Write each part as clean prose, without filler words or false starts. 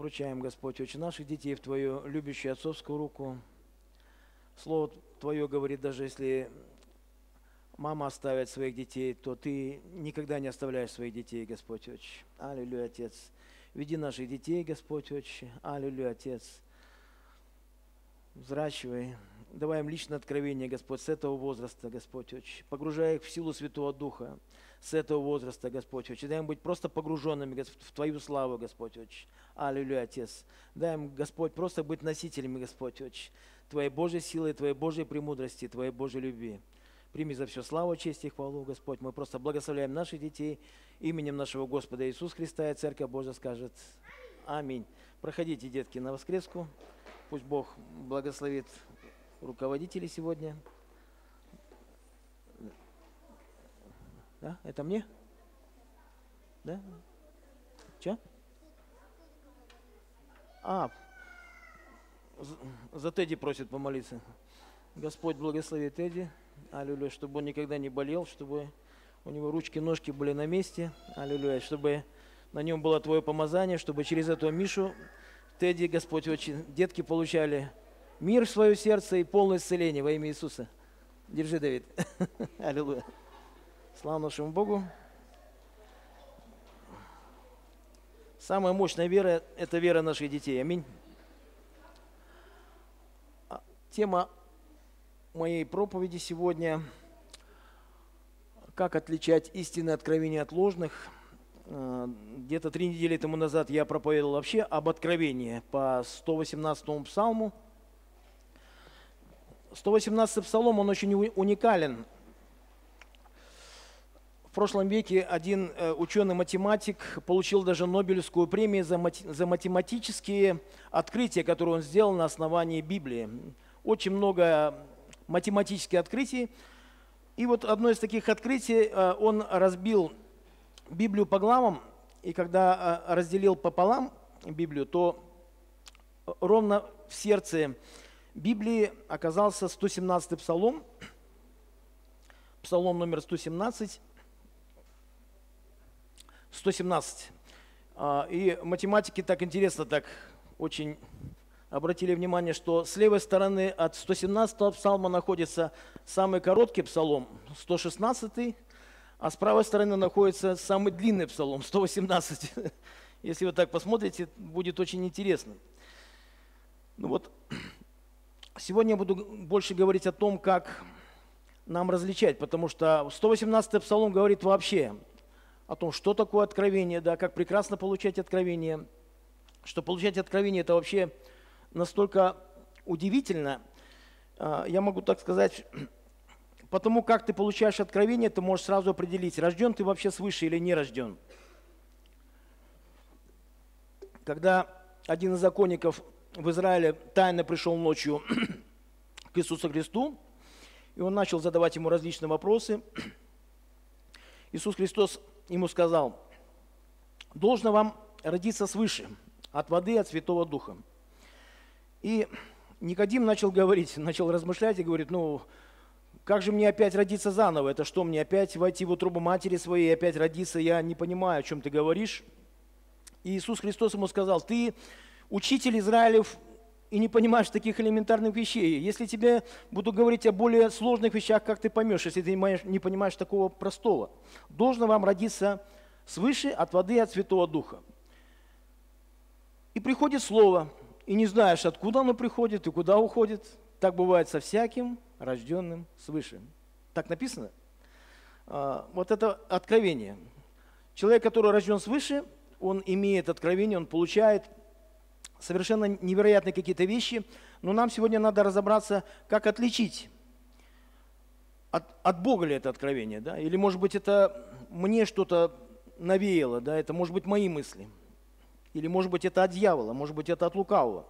Вручаем, Господь, Отче, наших детей в Твою любящую отцовскую руку. Слово Твое говорит, даже если мама оставит своих детей, то Ты никогда не оставляешь своих детей, Господь, Отче. Аллилуйя, Отец. Веди наших детей, Господь, Отче. Аллилуйя, Отец. Взращивай. Давай им личное откровение, Господь, с этого возраста, Господь, Отче. Погружай их в силу Святого Духа с этого возраста, Господь, Отче. Дай им быть просто погруженными в Твою славу, Господь, Отче. Аллилуйя, Отец. Дай им, Господь, просто быть носителями, Господь, Отче, Твоей Божьей силы, Твоей Божьей премудрости, Твоей Божьей любви. Прими за все славу, честь и хвалу, Господь. Мы просто благословляем наших детей именем нашего Господа Иисуса Христа, и Церковь Божья скажет аминь. Проходите, детки, на воскреску. Пусть Бог благословит руководителей сегодня. Да? Это мне? Да? Че? За Тедди просит помолиться. Господь благослови Тедди. Аллилуйя, чтобы он никогда не болел, чтобы у него ручки, ножки были на месте. Аллилуйя, чтобы на нем было Твое помазание, чтобы через этого Мишу, Тедди, Господь, очень детки получали мир в свое сердце и полное исцеление во имя Иисуса. Держи, Давид. Аллилуйя. Слава нашему Богу. Самая мощная вера – это вера наших детей. Аминь. Тема моей проповеди сегодня – как отличать истинное откровение от ложных. Где-то 3 недели тому назад я проповедовал вообще об откровении по 118 псалму. 118 псалом, он очень уникален. В прошлом веке один ученый-математик получил даже Нобелевскую премию за математические открытия, которые он сделал на основании Библии. Очень много математических открытий. И вот одно из таких открытий, он разбил Библию по главам, и когда разделил пополам Библию, то ровно в сердце Библии оказался 117-й псалом, псалом номер 117. И математики так интересно, так очень обратили внимание, что с левой стороны от 117-го псалма находится самый короткий псалом, 116-й, а с правой стороны находится самый длинный псалом, 118. Если вы так посмотрите, будет очень интересно. Ну вот, сегодня я буду больше говорить о том, как нам различать, потому что 118-й псалом говорит вообще о том, что такое откровение, да, как прекрасно получать откровение, что получать откровение – это вообще настолько удивительно. Я могу так сказать, потому как ты получаешь откровение, ты можешь сразу определить, рожден ты вообще свыше или не рожден. Когда один из законников в Израиле тайно пришел ночью к Иисусу Христу, и он начал задавать ему различные вопросы, Иисус Христос ему сказал: «Должно вам родиться свыше, от воды, от Святого Духа». И Никодим начал говорить, начал размышлять и говорит: ну, как же мне опять родиться заново? Это что, мне опять войти в утробу матери своей и опять родиться? Я не понимаю, о чем ты говоришь. И Иисус Христос ему сказал: ты учитель Израилев и не понимаешь таких элементарных вещей. Если тебе буду говорить о более сложных вещах, как ты поймешь, если ты не понимаешь такого простого? Должно вам родиться свыше, от воды и от Святого Духа. И приходит слово, и не знаешь, откуда оно приходит и куда уходит. Так бывает со всяким рожденным свыше. Так написано. Вот это откровение. Человек, который рожден свыше, он имеет откровение, он получает совершенно невероятные какие-то вещи, но нам сегодня надо разобраться, как отличить, от Бога ли это откровение, да? Или, может быть, это мне что-то навеяло, да? Это, может быть, мои мысли, или, может быть, это от дьявола, может быть, это от лукавого.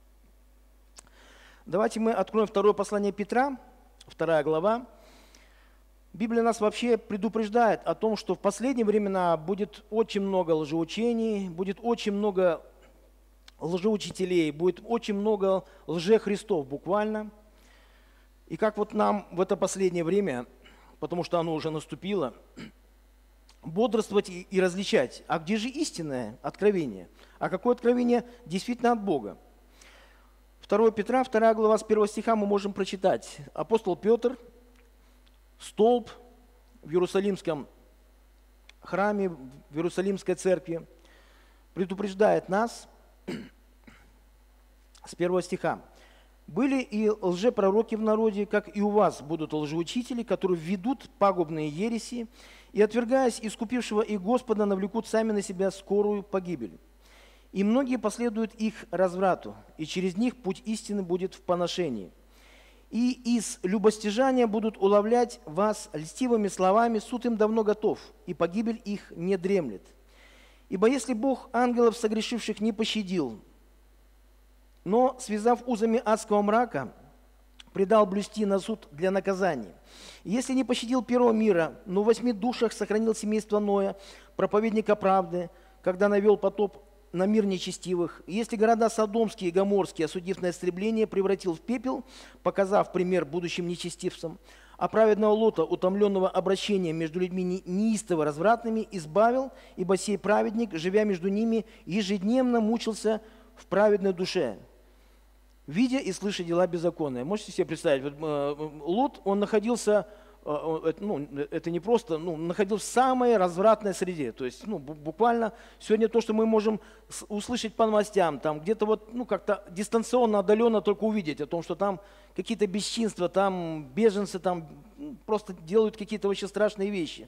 Давайте мы откроем второе послание Петра, 2 глава. Библия нас вообще предупреждает о том, что в последние времена будет очень много лжеучений, будет очень много лжеучителей, будет очень много лжехристов буквально. И как вот нам в это последнее время, потому что оно уже наступило, бодрствовать и различать, а где же истинное откровение? А какое откровение действительно от Бога? 2 Петра, 2 глава, с 1 стиха мы можем прочитать. Апостол Петр, столб в Иерусалимском храме, в Иерусалимской церкви, предупреждает нас с 1 стиха. «Были и лжепророки в народе, как и у вас будут лжеучители, которые введут пагубные ереси, и, отвергаясь искупившего их Господа, навлекут сами на себя скорую погибель. И многие последуют их разврату, и через них путь истины будет в поношении. И из любостяжания будут уловлять вас льстивыми словами, суд им давно готов, и погибель их не дремлет. Ибо если Бог ангелов согрешивших не пощадил, но, связав узами адского мрака, предал блюсти на суд для наказания. Если не пощадил первого мира, но в 8 душах сохранил семейство Ноя, проповедника правды, когда навел потоп на мир нечестивых, и если города Содомские и Гоморские, осудив на истребление, превратил в пепел, показав пример будущим нечестивцам, а праведного Лота, утомленного обращением между людьми неистово развратными, избавил, ибо сей праведник, живя между ними, ежедневно мучился в праведной душе, видя и слыша дела беззаконные». Можете себе представить, Лот, он находился, это не просто, находился в самой развратной среде. То есть, буквально сегодня то, что мы можем услышать по новостям, там где-то как-то дистанционно, отдаленно только увидеть о том, что там какие-то бесчинства, там беженцы, там просто делают какие-то очень страшные вещи.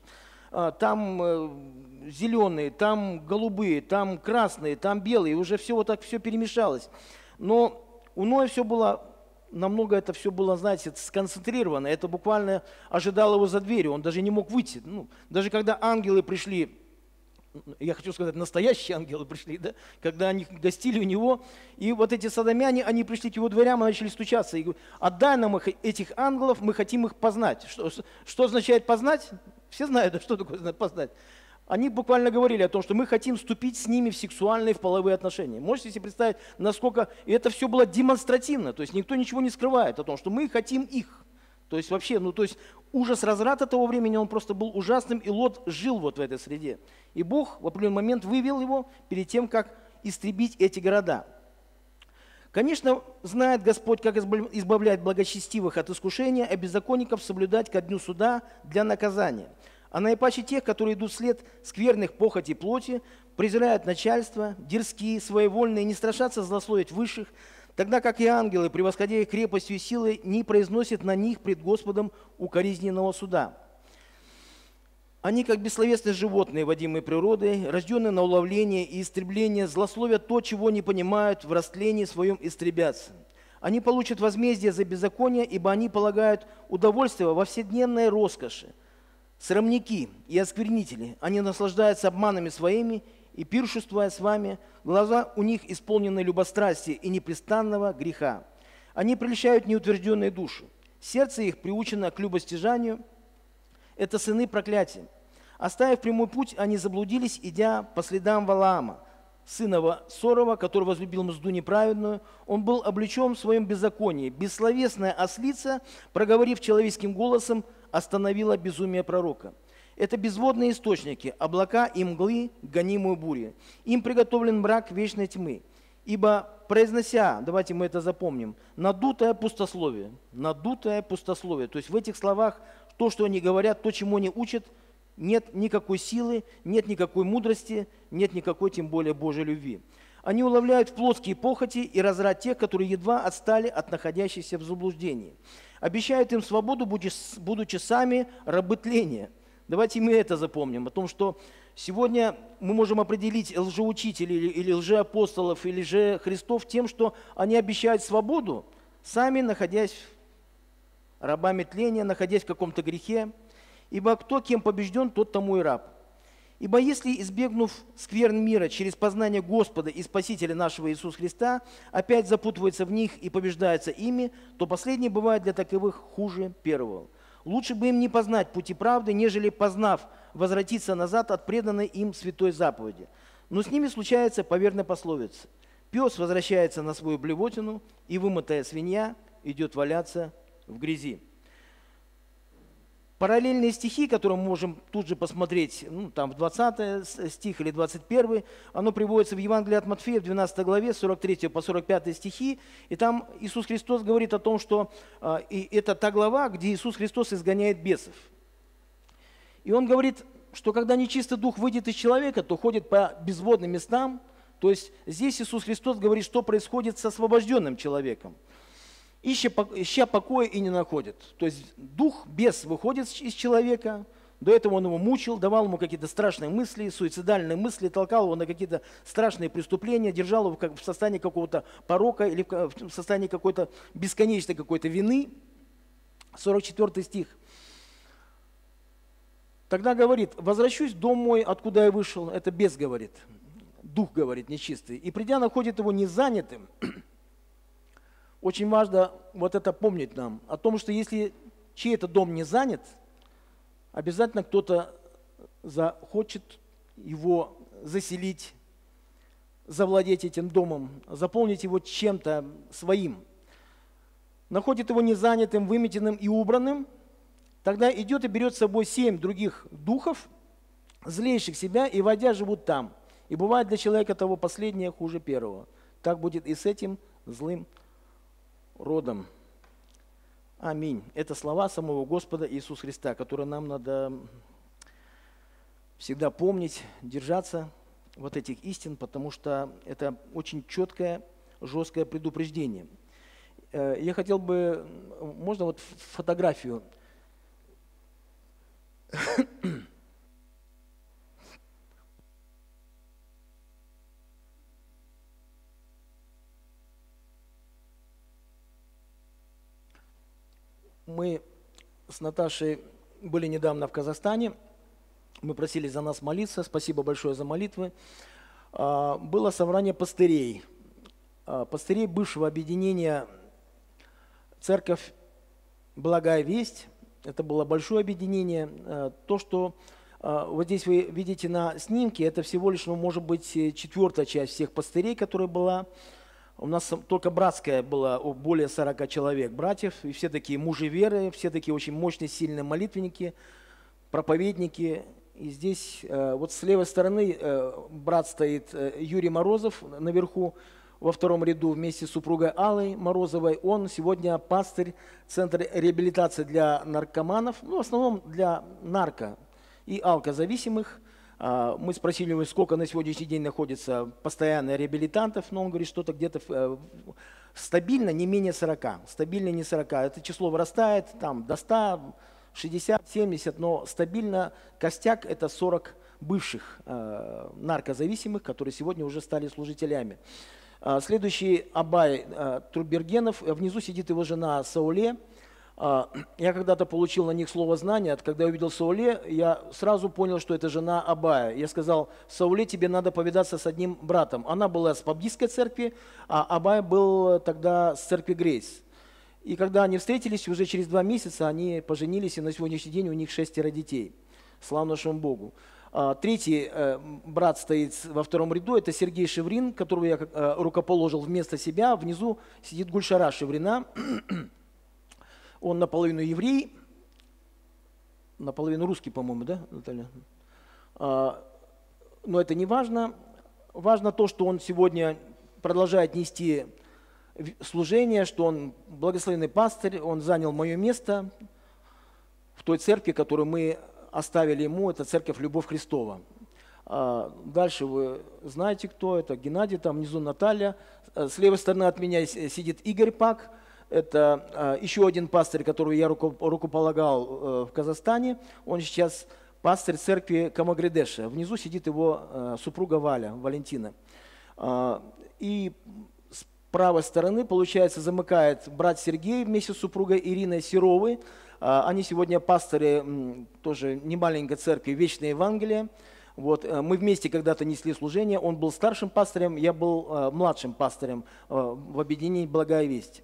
Там зеленые, там голубые, там красные, там белые, уже все вот так все перемешалось. Но у Ноя все было, намного это все было, знаете, сконцентрировано. Это буквально ожидало его за дверью, он даже не мог выйти. Даже когда ангелы пришли, я хочу сказать, настоящие ангелы пришли, да, когда они гостили у него, и вот эти содомяне, они пришли к его дверям и начали стучаться. И говорят: отдай нам этих ангелов, мы хотим их познать. Что означает познать? Все знают, что такое познать. Они буквально говорили о том, что мы хотим вступить с ними в сексуальные, в половые отношения. Можете себе представить, насколько... И это все было демонстративно, то есть никто ничего не скрывает о том, что мы хотим их. То есть вообще, ужас разврата того времени, он просто был ужасным, и Лот жил вот в этой среде. И Бог в определенный момент вывел его перед тем, как истребить эти города. Конечно, знает Господь, как избавлять благочестивых от искушения, а беззаконников соблюдать ко дню суда для наказания. А наипаче тех, которые идут вслед скверных похотей плоти, презирают начальство, дерзкие, своевольные, не страшатся злословить высших, тогда как и ангелы, превосходя их крепостью и силой, не произносят на них пред Господом укоризненного суда. Они, как бессловесные животные, водимые природой, рожденные на уловление и истребление, злословят то, чего не понимают, в растлении своем истребятся. Они получат возмездие за беззаконие, ибо они полагают удовольствие во вседневной роскоши. Срамники и осквернители, они наслаждаются обманами своими, и, пиршествуя с вами, глаза у них исполнены любострастия и непрестанного греха. Они прельщают неутвержденные души. Сердце их приучено к любостяжанию. Это сыны проклятия. Оставив прямой путь, они заблудились, идя по следам Валаама, сына Сорова, который возлюбил мзду неправедную. Он был облечен в своем беззаконии. Бессловесная ослица, проговорив человеческим голосом, остановила безумие пророка. Это безводные источники, облака и мглы, гонимую бурей. Им приготовлен мрак вечной тьмы. Ибо, произнося, давайте мы это запомним, надутое пустословие, то есть в этих словах то, что они говорят, то, чему они учат, нет никакой силы, нет никакой мудрости, нет никакой, тем более, Божьей любви. Они уловляют плотские похоти и разврат тех, которые едва отстали от находящихся в заблуждении. Обещают им свободу, будучи сами рабы тления. Давайте мы это запомним, о том, что сегодня мы можем определить лжеучителей или лжеапостолов или лжехристов тем, что они обещают свободу, сами находясь рабами тления, находясь в каком-то грехе. Ибо кто кем побежден, тот тому и раб. Ибо если, избегнув скверн мира через познание Господа и Спасителя нашего Иисуса Христа, опять запутывается в них и побеждается ими, то последнее бывает для таковых хуже первого. Лучше бы им не познать пути правды, нежели, познав, возвратиться назад от преданной им святой заповеди. Но с ними случается поверная пословица: пес возвращается на свою блевотину, и вымытая свинья идет валяться в грязи. Параллельные стихи, которые мы можем тут же посмотреть, ну, там в 20 стих или 21, оно приводится в Евангелии от Матфея, в 12 главе, 43 по 45 стихи, и там Иисус Христос говорит о том, что и это та глава, где Иисус Христос изгоняет бесов. И Он говорит, что когда нечистый дух выйдет из человека, то ходит по безводным местам. То есть здесь Иисус Христос говорит, что происходит с освобожденным человеком. Ища покоя и не находит. То есть дух, бес выходит из человека, до этого он его мучил, давал ему какие-то страшные мысли, суицидальные мысли, толкал его на какие-то страшные преступления, держал его в состоянии какого-то порока или в состоянии какой-то бесконечной какой-то вины. 44 стих. Тогда говорит, возвращусь в дом мой, откуда я вышел, это бес говорит, дух говорит нечистый, и придя находит его незанятым. Очень важно вот это помнить нам, о том, что если чей-то дом не занят, обязательно кто-то захочет его заселить, завладеть этим домом, заполнить его чем-то своим. Находит его незанятым, выметенным и убранным, тогда идет и берет с собой 7 других духов, злейших себя, и войдя живут там. И бывает для человека того последнее хуже первого. Так будет и с этим злым родом. Аминь. Это слова самого Господа Иисуса Христа, которые нам надо всегда помнить, держаться вот этих истин, потому что это очень четкое, жесткое предупреждение. Я хотел бы, можно вот фотографию? Мы с Наташей были недавно в Казахстане, мы просили за нас молиться, спасибо большое за молитвы. Было собрание пастырей бывшего объединения «Церковь Благая Весть». Это было большое объединение. То, что вот здесь вы видите на снимке, это всего лишь, может быть, 4-я часть всех пастырей, которая была. У нас только братская была более 40 человек, братьев, и все такие мужи веры, все такие очень мощные, сильные молитвенники, проповедники. И здесь вот с левой стороны брат стоит Юрий Морозов наверху, во 2-м ряду вместе с супругой Аллой Морозовой. Он сегодня пастырь Центра реабилитации для наркоманов, в основном для нарко- и алкозависимых. Мы спросили его, сколько на сегодняшний день находится постоянно реабилитантов, но он говорит, что-то где-то стабильно не менее 40, стабильно не 40. Это число вырастает там, до 100, 60, 70, но стабильно костяк это 40 бывших наркозависимых, которые сегодня уже стали служителями. Следующий Абай Турбергенов, внизу сидит его жена Сауле. Я когда-то получил на них слово знания, когда я увидел Сауле, я сразу понял, что это жена Абая. Я сказал, Сауле, тебе надо повидаться с одним братом. Она была с баптистской церкви, а Абай был тогда с церкви Грейс. И когда они встретились, уже через 2 месяца они поженились, и на сегодняшний день у них 6 детей. Слава нашему Богу. 3-й брат стоит во 2-м ряду, это Сергей Шеврин, которого я рукоположил вместо себя. Внизу сидит Гульшара Шеврина. Он наполовину еврей, наполовину русский, по-моему, да, Наталья? Но это не важно. Важно то, что он сегодня продолжает нести служение, что он благословенный пастырь, он занял мое место в той церкви, которую мы оставили ему, это церковь Любовь Христова. Дальше вы знаете, кто это, Геннадий, там внизу Наталья. С левой стороны от меня сидит Игорь Пак. Это еще один пастырь, которого я рукополагал в Казахстане. Он сейчас пастырь церкви Камагредеша. Внизу сидит его супруга Валя, Валентина. И с правой стороны, получается, замыкает брат Сергей вместе с супругой Ириной Серовой. Они сегодня пасторы тоже немаленькой церкви Вечное Евангелие. Вот, мы вместе когда-то несли служение. Он был старшим пастырем, я был младшим пастырем в объединении «Благая весть».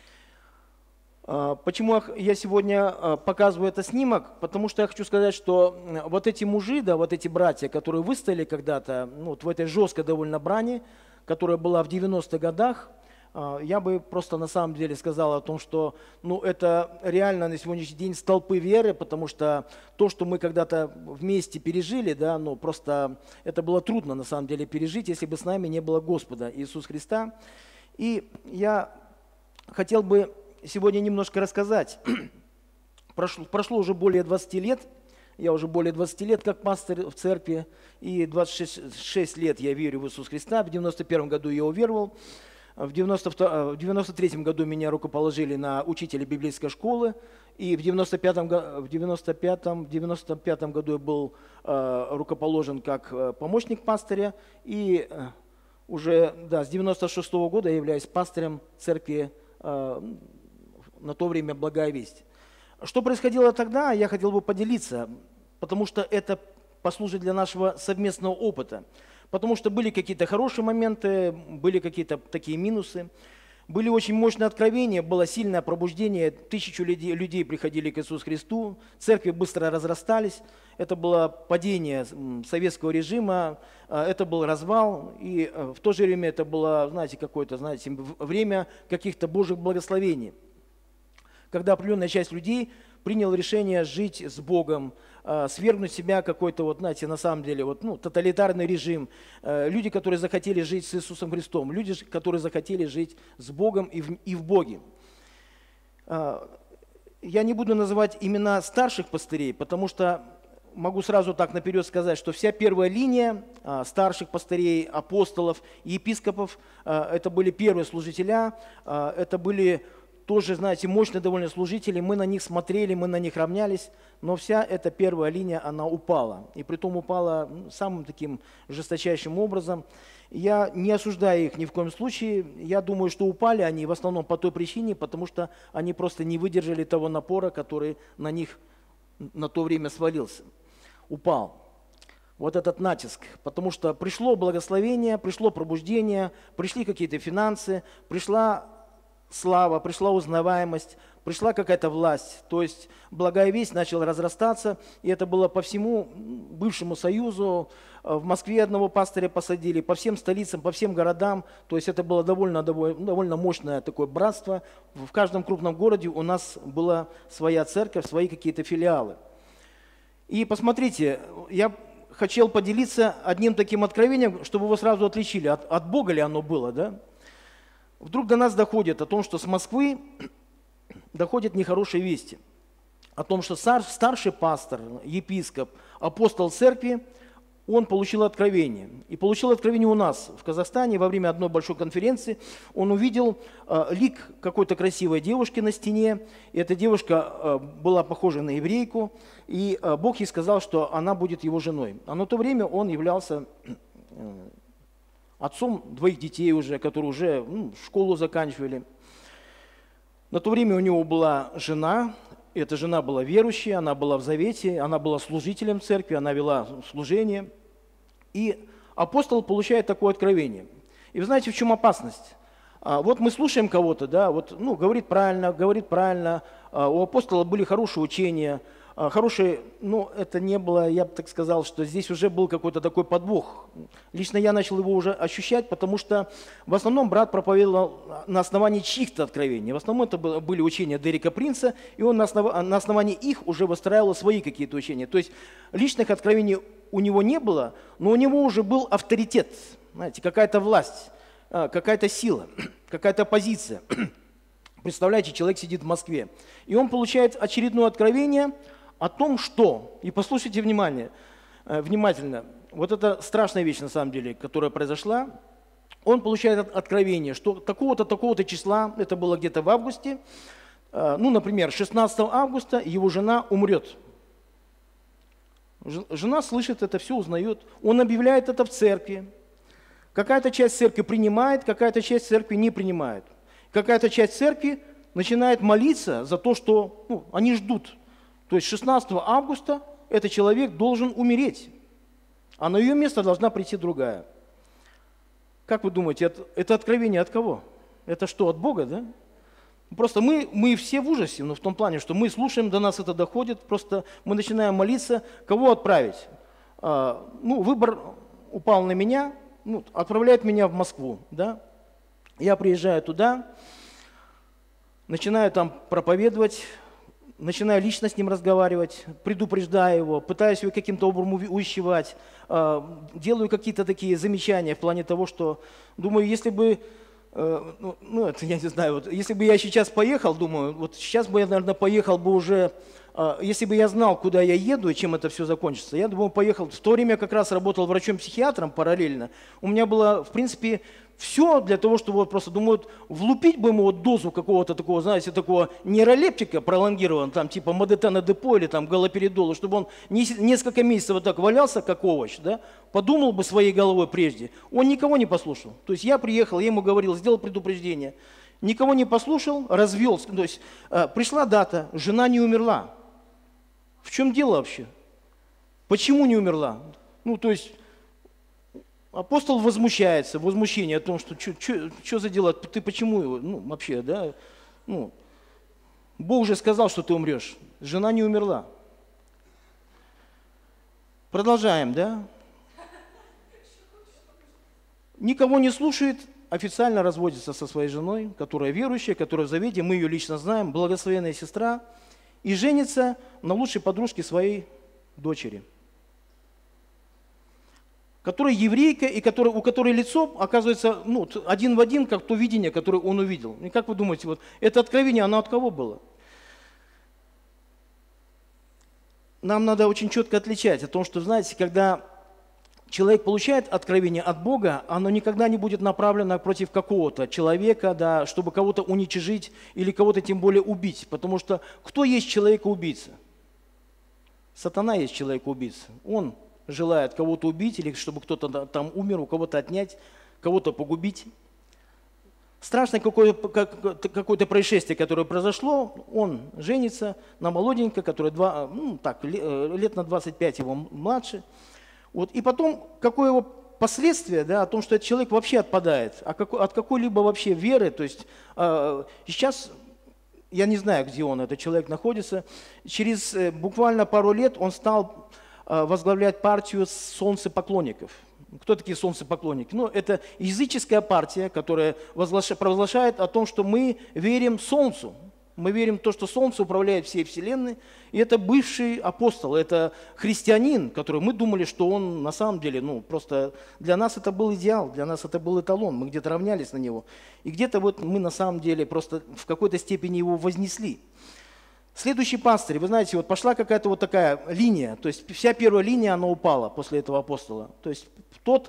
Почему я сегодня показываю этот снимок? Потому что я хочу сказать, что вот эти мужи, да, вот эти братья, которые выстояли когда-то вот в этой жесткой довольно брани, которая была в 90-х годах, Я бы просто на самом деле сказал о том, что это реально на сегодняшний день столпы веры, потому что то, что мы когда-то вместе пережили, да, просто это было трудно на самом деле пережить, если бы с нами не было Господа Иисуса Христа. И я хотел бы сегодня немножко рассказать. Прошло уже более 20 лет, я уже более 20 лет как пастор в церкви, и 26 лет я верю в Иисуса Христа. В 91 году я уверовал. В 93 году меня рукоположили на учителя библейской школы, и в 95 году я был рукоположен как помощник пастыря, и уже с 96 года я являюсь пастырем церкви на то время «Благая весть». Что происходило тогда, я хотел бы поделиться, потому что это послужит для нашего совместного опыта. Потому что были какие-то хорошие моменты, были какие-то такие минусы. Были очень мощные откровения, было сильное пробуждение, 1000 людей приходили к Иисусу Христу, церкви быстро разрастались. Это было падение советского режима, это был развал, и в то же время это было, время каких-то Божьих благословений. Когда определенная часть людей приняла решение жить с Богом, свергнуть себя какой-то, на самом деле, тоталитарный режим. Люди, которые захотели жить с Иисусом Христом, люди, которые захотели жить с Богом и в Боге. Я не буду называть имена старших пастырей, потому что могу сразу так наперед сказать, что вся первая линия старших пастырей, апостолов и епископов, это были первые служителя, это были тоже, мощные довольно служители, мы на них смотрели, мы на них равнялись, но вся эта первая линия, она упала. И притом упала самым таким жесточайшим образом. Я не осуждаю их ни в коем случае. Я думаю, что упали они в основном по той причине, потому что они просто не выдержали того напора, который на них на то время свалился. Упал. Вот этот натиск. Потому что пришло благословение, пришло пробуждение, пришли какие-то финансы, пришла слава, пришла узнаваемость, пришла какая-то власть. То есть Благая Весть начала разрастаться, и это было по всему бывшему Союзу. В Москве одного пастыря посадили, по всем столицам, по всем городам. То есть это было довольно мощное такое братство. В каждом крупном городе у нас была своя церковь, свои какие-то филиалы. И посмотрите, я хотел поделиться одним таким откровением, чтобы вы сразу отличили, от Бога ли оно было, да? Вдруг до нас доходит о том, что с Москвы доходят нехорошие вести. О том, что старший пастор, епископ, апостол церкви, он получил откровение. И получил откровение у нас, в Казахстане, во время одной большой конференции. Он увидел лик какой-то красивой девушки на стене. И эта девушка была похожа на еврейку. И Бог ей сказал, что она будет его женой. А на то время он являлся отцом 2 детей уже, которые уже школу заканчивали. На то время у него была жена, эта жена была верующей, она была в завете, она была служителем церкви, она вела служение. И апостол получает такое откровение. И вы знаете, в чем опасность? Вот мы слушаем кого-то, да, говорит правильно, у апостола были хорошие учения, хорошие, это не было, я бы так сказал, что здесь уже был какой-то такой подвох. Лично я начал его уже ощущать, потому что в основном брат проповедовал на основании чьих-то откровений. В основном это были учения Дерека Принца, и он на основании их уже выстраивал свои какие-то учения. То есть личных откровений у него не было, но у него уже был авторитет, знаете, какая-то власть, какая-то сила, какая-то позиция. Представляете, человек сидит в Москве, и он получает очередное откровение о том, что, и послушайте внимательно, вот это страшная вещь на самом деле, которая произошла, он получает откровение, что такого-то числа, это было где-то в августе, например, 16 августа его жена умрет. Жена слышит это, все узнает, он объявляет это в церкви. Какая-то часть церкви принимает, какая-то часть церкви не принимает. Какая-то часть церкви начинает молиться за то, что они ждут. То есть 16 августа этот человек должен умереть, а на ее место должна прийти другая. Как вы думаете, это откровение от кого? Это что, от Бога, да? Просто мы все в ужасе, в том плане, что мы слушаем, до нас это доходит, просто мы начинаем молиться, кого отправить. Выбор упал на меня, отправляет меня в Москву, да? Я приезжаю туда, начинаю там проповедовать, начинаю лично с ним разговаривать, предупреждаю его, пытаюсь его каким-то образом увещевать, делаю какие-то такие замечания в плане того, что, думаю, если бы, это я не знаю, вот, если бы я сейчас поехал, думаю, вот сейчас бы я, наверное, поехал бы уже, если бы я знал, куда я еду и чем это все закончится, я думаю, поехал. В то время я как раз работал врачом-психиатром параллельно. У меня было, в принципе, все для того, чтобы вот просто, думаю, вот влупить бы ему вот дозу какого-то такого, знаете, такого нейролептика пролонгированного, там типа модетана депо или там галоперидола, чтобы он несколько месяцев вот так валялся, как овощ, да, подумал бы своей головой прежде. Он никого не послушал. То есть я приехал, я ему говорил, сделал предупреждение. Никого не послушал, развелся. То есть пришла дата, жена не умерла. В чем дело вообще? Почему не умерла? Ну, то есть апостол возмущается, возмущение о том, что за дела, ты почему его, вообще, да, Бог же сказал, что ты умрешь, жена не умерла. Продолжаем, да? Никого не слушает, официально разводится со своей женой, которая верующая, которая в завете, мы ее лично знаем, благословенная сестра, и женится на лучшей подружке своей дочери, которая еврейка, и у которой лицо оказывается один в один, как то видение, которое он увидел. И как вы думаете, вот это откровение, оно от кого было? Нам надо очень четко отличать о том, что, знаете, когда человек получает откровение от Бога, оно никогда не будет направлено против какого-то человека, да, чтобы кого-то уничижить или кого-то тем более убить. Потому что кто есть человека-убийца? Сатана есть человек-убийца. Он желает кого-то убить или чтобы кто-то там умер, у кого-то отнять, кого-то погубить. Страшное какое-то происшествие, которое произошло, он женится на молоденькой, которая лет на 25 его младше. Вот, и потом, какое его последствие, да, о том, что этот человек вообще отпадает, от какой-либо вообще веры, то есть сейчас, я не знаю, где он, этот человек находится, через буквально пару лет он стал возглавлять партию солнцепоклонников. Кто такие солнцепоклонники? Это языческая партия, которая провозглашает о том, что мы верим Солнцу. Мы верим в то, что Солнце управляет всей Вселенной. И это бывший апостол, это христианин, который мы думали, что он на самом деле, просто для нас это был идеал, для нас это был эталон, мы где-то равнялись на него. И где-то вот мы на самом деле просто в какой-то степени его вознесли. Следующий пастырь, вы знаете, вот пошла какая-то вот такая линия, то есть вся первая линия, она упала после этого апостола. То есть тот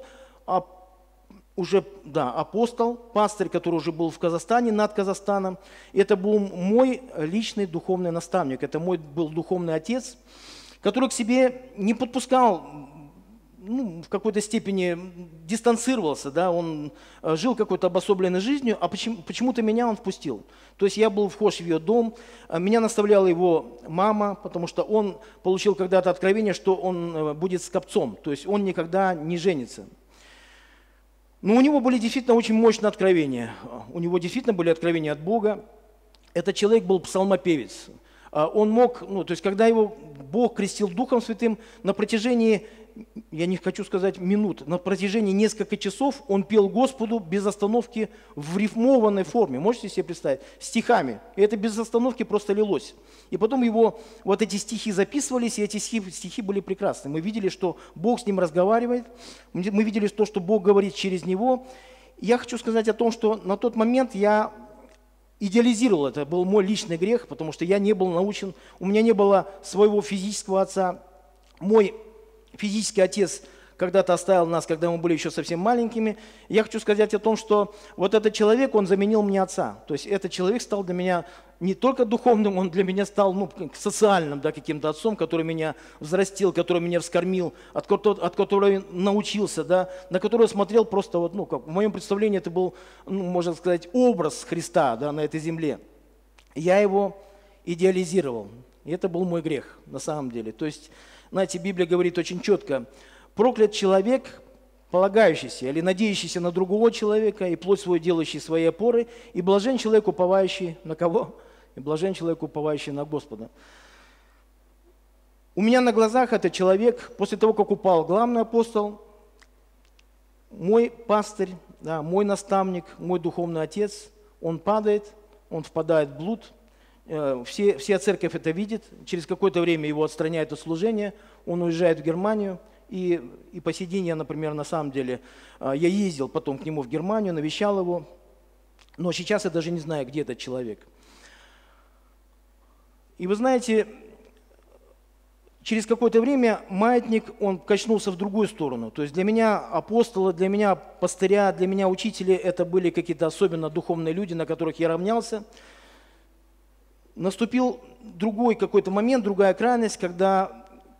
апостол, пастырь, который уже был в Казахстане, над Казахстаном, это был мой личный духовный наставник, это мой был духовный отец, который к себе не подпускал, в какой-то степени дистанцировался, да, он жил какой-то обособленной жизнью, а почему-то меня он впустил. То есть я был вхож в ее дом, меня наставляла его мама, потому что он получил когда-то откровение, что он будет скопцом, то есть он никогда не женится. Но у него были действительно очень мощные откровения, у него действительно были откровения от Бога. Этот человек был псалмопевец. Он мог, то есть когда его Бог крестил Духом Святым, на протяжении, я не хочу сказать минут, на протяжении нескольких часов он пел Господу без остановки в рифмованной форме. Можете себе представить? Стихами. И это без остановки просто лилось. И потом его вот эти стихи записывались, и эти стихи были прекрасны. Мы видели, что Бог с ним разговаривает, мы видели то, что Бог говорит через него. Я хочу сказать о том, что на тот момент я идеализировал, это был мой личный грех, потому что я не был научен, у меня не было своего физического отца. Мой физический отец когда-то оставил нас, когда мы были еще совсем маленькими. Я хочу сказать о том, что вот этот человек, он заменил мне отца. То есть этот человек стал для меня не только духовным, он для меня стал социальным, да, каким-то отцом, который меня взрастил, который меня вскормил, от которого я научился, да, на которого я смотрел просто, как в моем представлении это был, можно сказать, образ Христа, да, на этой земле. Я его идеализировал. И это был мой грех на самом деле. То есть, знаете, Библия говорит очень четко: проклят человек, полагающийся или надеющийся на другого человека, и плоть свою делающий свои опоры, и блажен человек, уповающий на кого? И блажен человек, уповающий на Господа. У меня на глазах этот человек, после того, как упал главный апостол, мой пастырь, да, мой наставник, мой духовный отец, он падает, он впадает в блуд. Вся церковь это видит. Через какое-то время его отстраняют от служения, он уезжает в Германию. И по сей день я, например, на самом деле, я ездил потом к нему в Германию, навещал его. Но сейчас я даже не знаю, где этот человек. И вы знаете, через какое-то время маятник, он качнулся в другую сторону. То есть для меня апостолы, для меня пастыря, для меня учители, это были какие-то особенно духовные люди, на которых я равнялся. Наступил другой какой-то момент, другая крайность, когда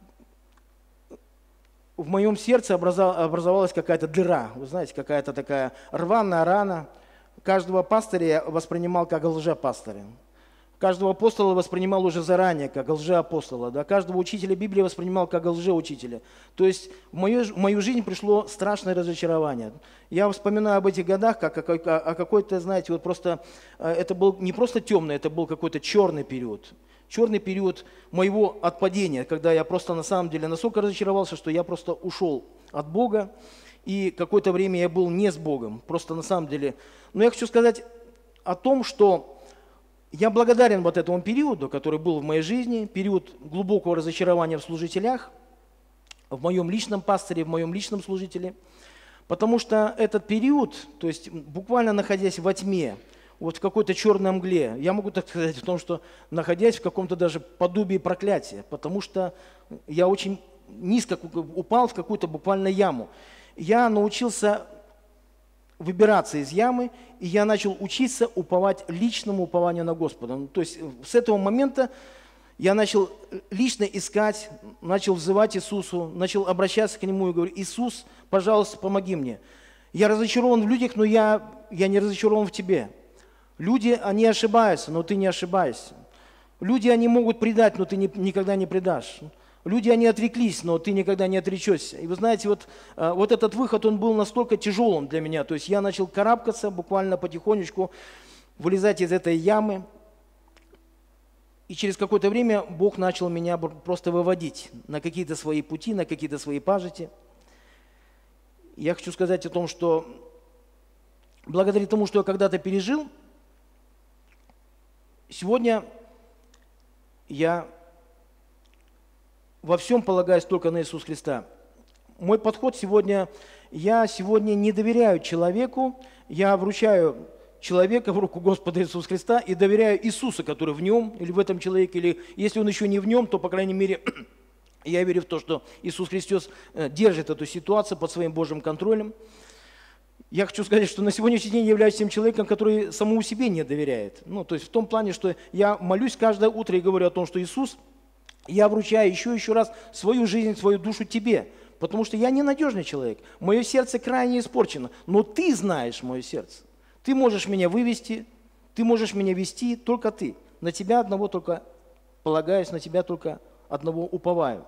в моем сердце образовалась какая-то дыра. Вы знаете, какая-то такая рваная рана. Каждого пастыря я воспринимал как лжепастыря. Каждого апостола воспринимал уже заранее, как лжеапостола. Да? Каждого учителя Библии воспринимал как лжеучителя. То есть в мою жизнь пришло страшное разочарование. Я вспоминаю об этих годах, как о какой-то, знаете, вот просто, это был не просто темный, это был какой-то черный период. Черный период моего отпадения, когда я просто на самом деле настолько разочаровался, что я просто ушел от Бога. И какое-то время я был не с Богом, просто на самом деле. Но я хочу сказать о том, что я благодарен вот этому периоду, который был в моей жизни, период глубокого разочарования в служителях, в моем личном пасторе, в моем личном служителе. Потому что этот период, то есть буквально находясь во тьме, вот в какой-то черной мгле, я могу так сказать о том, что находясь в каком-то даже подобии проклятия, потому что я очень низко упал в какую-то буквально яму. Я научился выбираться из ямы, и я начал учиться уповать личному упованию на Господа. То есть с этого момента я начал лично искать, начал взывать Иисусу, начал обращаться к Нему и говорю: Иисус, пожалуйста, помоги мне. Я разочарован в людях, но я не разочарован в Тебе. Люди, они ошибаются, но Ты не ошибаешься. Люди, они могут предать, но Ты никогда не предашь. Люди, они отреклись, но Ты никогда не отречешься. И вы знаете, вот этот выход, он был настолько тяжелым для меня. То есть я начал карабкаться, буквально потихонечку вылезать из этой ямы. И через какое-то время Бог начал меня просто выводить на какие-то свои пути, на какие-то свои пажити. Я хочу сказать о том, что благодаря тому, что я когда-то пережил, сегодня я во всем полагаюсь только на Иисуса Христа. Мой подход сегодня, я сегодня не доверяю человеку, я вручаю человека в руку Господа Иисуса Христа и доверяю Иисусу, который в нем или в этом человеке, или если он еще не в нем, то, по крайней мере, я верю в то, что Иисус Христос держит эту ситуацию под своим Божьим контролем. Я хочу сказать, что на сегодняшний день я являюсь тем человеком, который самому себе не доверяет. Ну, то есть в том плане, что я молюсь каждое утро и говорю о том, что Иисус, я вручаю еще раз свою жизнь, свою душу Тебе, потому что я ненадежный человек. Мое сердце крайне испорчено, но Ты знаешь мое сердце. Ты можешь меня вывести, Ты можешь меня вести, только Ты. На Тебя одного только полагаюсь, на Тебя только одного уповаю.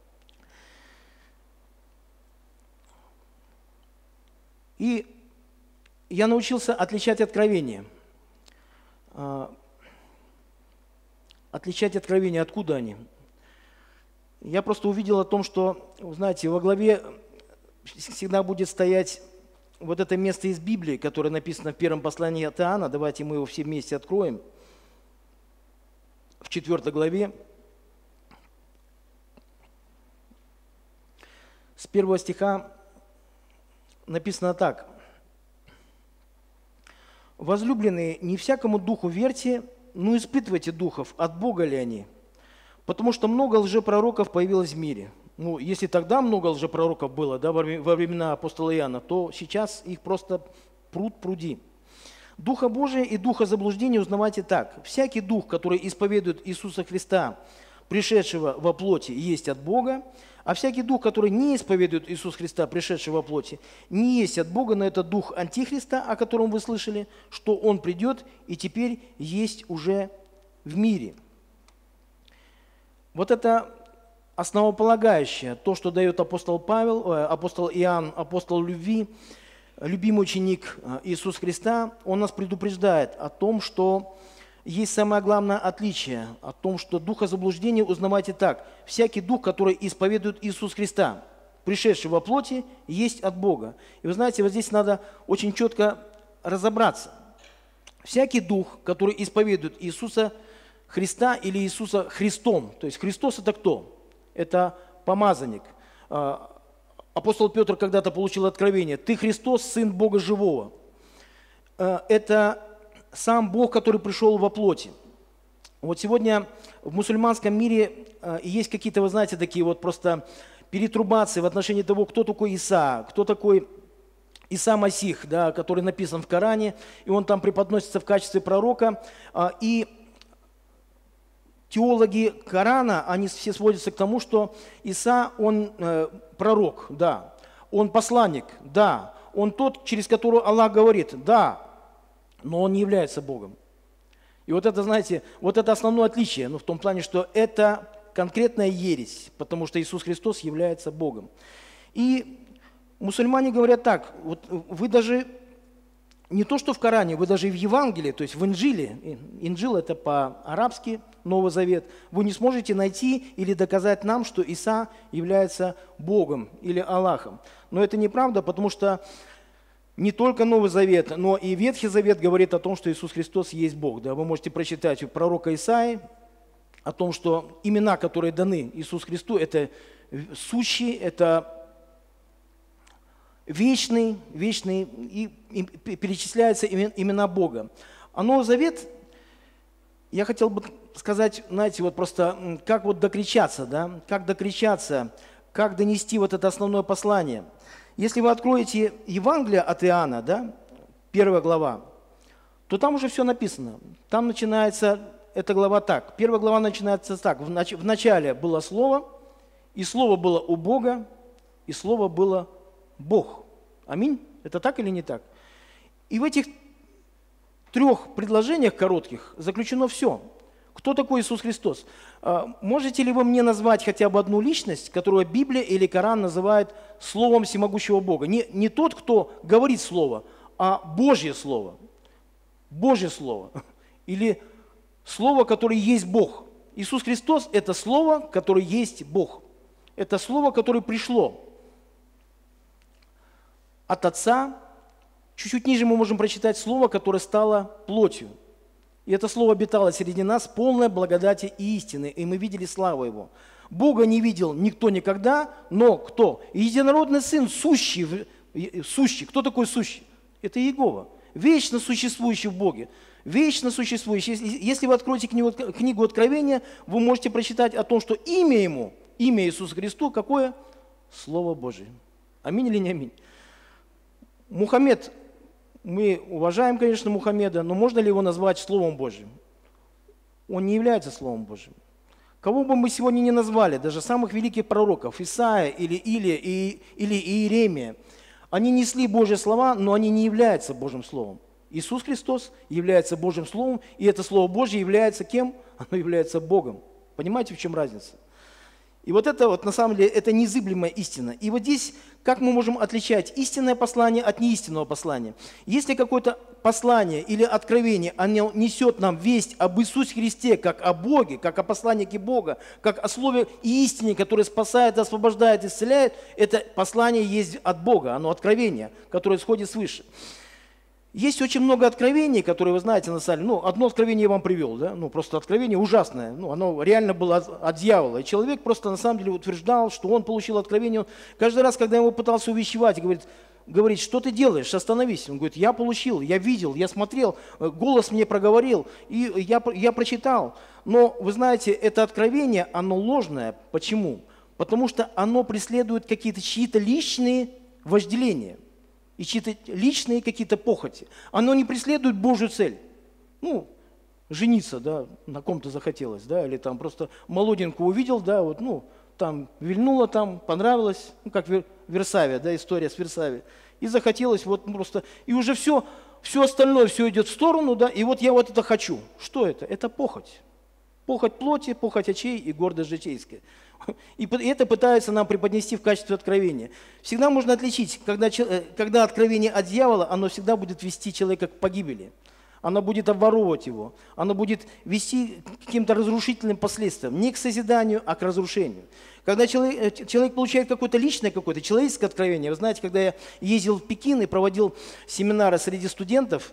И я научился отличать откровения. Отличать откровения, откуда они? Я просто увидел о том, что, знаете, во главе всегда будет стоять вот это место из Библии, которое написано в первом послании от Иоанна. Давайте мы его все вместе откроем. В 4 главе. С 1 стиха написано так. «Возлюбленные, не всякому духу верьте, но испытывайте духов, от Бога ли они. Потому что много лжепророков появилось в мире». Ну, если тогда много лжепророков было, да, во времена апостола Иоанна, то сейчас их просто пруд-пруди. «Духа Божия и духа заблуждения узнавайте так. Всякий дух, который исповедует Иисуса Христа, пришедшего во плоти, есть от Бога, а всякий дух, который не исповедует Иисуса Христа, пришедшего во плоти, не есть от Бога, но это дух Антихриста, о котором вы слышали, что он придет и теперь есть уже в мире». Вот это основополагающее, то, что дает апостол Павел, апостол Иоанн, апостол любви, любимый ученик Иисуса Христа, он нас предупреждает о том, что есть самое главное отличие, о том, что духа заблуждения узнавайте так. Всякий дух, который исповедует Иисуса Христа. пришедший во плоти, есть от Бога. И вы знаете, вот здесь надо очень четко разобраться. Всякий дух, который исповедует Иисуса Христа или Иисуса Христом, то есть Христос это кто? Это помазанник. Апостол Петр когда-то получил откровение: «Ты Христос, Сын Бога Живого». Это сам Бог, который пришел во плоти. Вот сегодня в мусульманском мире есть какие-то, вы знаете, такие вот просто перетрубации в отношении того, кто такой Иса, кто такой Иса Масих, да, который написан в Коране, и он там преподносится в качестве пророка. И теологи Корана, они все сводятся к тому, что Иса, он пророк, да, он посланник, да, он тот, через которого Аллах говорит, да, но он не является Богом. И вот это, знаете, вот это основное отличие, в том плане, что это конкретная ересь, потому что Иисус Христос является Богом. И мусульмане говорят так: вот вы даже не то, что в Коране, вы даже и в Евангелии, то есть в Инджиле, Инджил это по-арабски, Новый Завет, вы не сможете найти или доказать нам, что Иса является Богом или Аллахом. Но это неправда, потому что не только Новый Завет, но и Ветхий Завет говорит о том, что Иисус Христос есть Бог. Да? Вы можете прочитать у пророка Исаии о том, что имена, которые даны Иисусу Христу, это сущий, это вечный, и перечисляются имена Бога. А Новый Завет, я хотел бы сказать, знаете, вот просто как вот докричаться, да? Как докричаться, как донести вот это основное послание. Если вы откроете Евангелие от Иоанна, да, 1 глава, то там уже все написано. Там начинается эта глава так. 1 глава начинается так. В начале было Слово, и Слово было у Бога, и Слово было Бог. Аминь? Это так или не так? И в этих 3 предложениях коротких заключено все. Кто такой Иисус Христос? Можете ли вы мне назвать хотя бы одну личность, которую Библия или Коран называет Словом всемогущего Бога? Не тот, кто говорит Слово, а Божье Слово. Божье Слово. Или Слово, которое есть Бог. Иисус Христос – это Слово, которое есть Бог. Это Слово, которое пришло от Отца. Чуть-чуть ниже мы можем прочитать Слово, которое стало плотью. И это Слово обитало среди нас, полное благодати и истины, и мы видели славу Его. Бога не видел никто никогда, но кто? Единородный Сын, сущий. Кто такой сущий? Это Иегова, вечно существующий в Боге. Вечно существующий. Если вы откроете книгу Откровения, вы можете прочитать о том, что имя Ему, имя Иисусу Христу, какое? Слово Божие. Аминь или не аминь? Мухаммед, мы уважаем, конечно, Мухаммеда, но можно ли его назвать Словом Божьим? Он не является Словом Божьим. Кого бы мы сегодня ни назвали, даже самых великих пророков, Исаия или Илия или Иеремия, они несли Божьи слова, но они не являются Божьим Словом. Иисус Христос является Божьим Словом, и это Слово Божье является кем? Оно является Богом. Понимаете, в чем разница? И вот это вот на самом деле, это незыблемая истина. И вот здесь, как мы можем отличать истинное послание от неистинного послания? Если какое-то послание или откровение, оно несет нам весть об Иисусе Христе, как о Боге, как о посланнике Бога, как о слове и истине, которое спасает, освобождает, исцеляет, это послание есть от Бога, оно откровение, которое исходит свыше. Есть очень много откровений, которые, вы знаете, на самом деле, одно откровение я вам привел, да, просто откровение ужасное, оно реально было от дьявола. И человек просто на самом деле утверждал, что он получил откровение. Каждый раз, когда его пытался увещевать, говорит, что ты делаешь, остановись. Он говорит, я получил, я видел, я смотрел, голос мне проговорил, и я прочитал. Но, вы знаете, это откровение, оно ложное. Почему? Потому что оно преследует какие-то чьи-то личные вожделения и чьи-то личные какие-то похоти. Оно не преследует Божью цель. Жениться, да, на ком-то захотелось, да, или там просто молоденькую увидел, да, там вильнуло, там понравилось, как Версавия, да, история с Версавией. И захотелось просто, и уже все остальное, все идет в сторону, да, и вот я вот это хочу. Что это? Это похоть. Похоть плоти, похоть очей и гордость житейская. И это пытаются нам преподнести в качестве откровения. Всегда можно отличить, когда откровение от дьявола, оно всегда будет вести человека к погибели. Она будет обворовывать его. Она будет вести к каким-то разрушительным последствиям. Не к созиданию, а к разрушению. Когда человек получает какое-то личное, какое-то человеческое откровение. Вы знаете, когда я ездил в Пекин и проводил семинары среди студентов,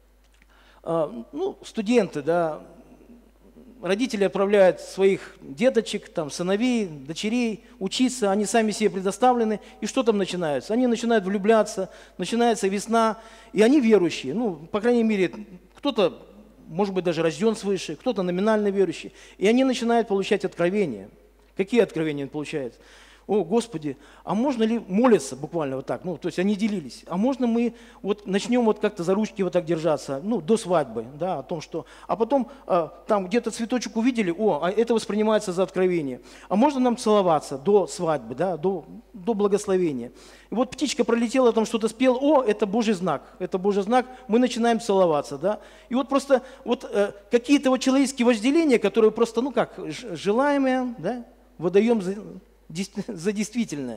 студенты, да, родители отправляют своих деточек, там, сыновей, дочерей учиться, они сами себе предоставлены. И что там начинается? Они начинают влюбляться, начинается весна, и они верующие. По крайней мере, кто-то, может быть, даже рожден свыше, кто-то номинально верующий. И они начинают получать откровения. Какие откровения он получает? О, Господи, а можно ли молиться буквально вот так? То есть они делились. А можно мы начнем как-то за ручки вот так держаться, до свадьбы, да, о том, что... А потом там где-то цветочек увидели, а это воспринимается за откровение. А можно нам целоваться до свадьбы, да, до благословения. И вот птичка пролетела, там что-то спел, это Божий знак, мы начинаем целоваться, да. И просто какие-то человеческие вожделения, которые просто, желаемые, да, выдаем за действительное.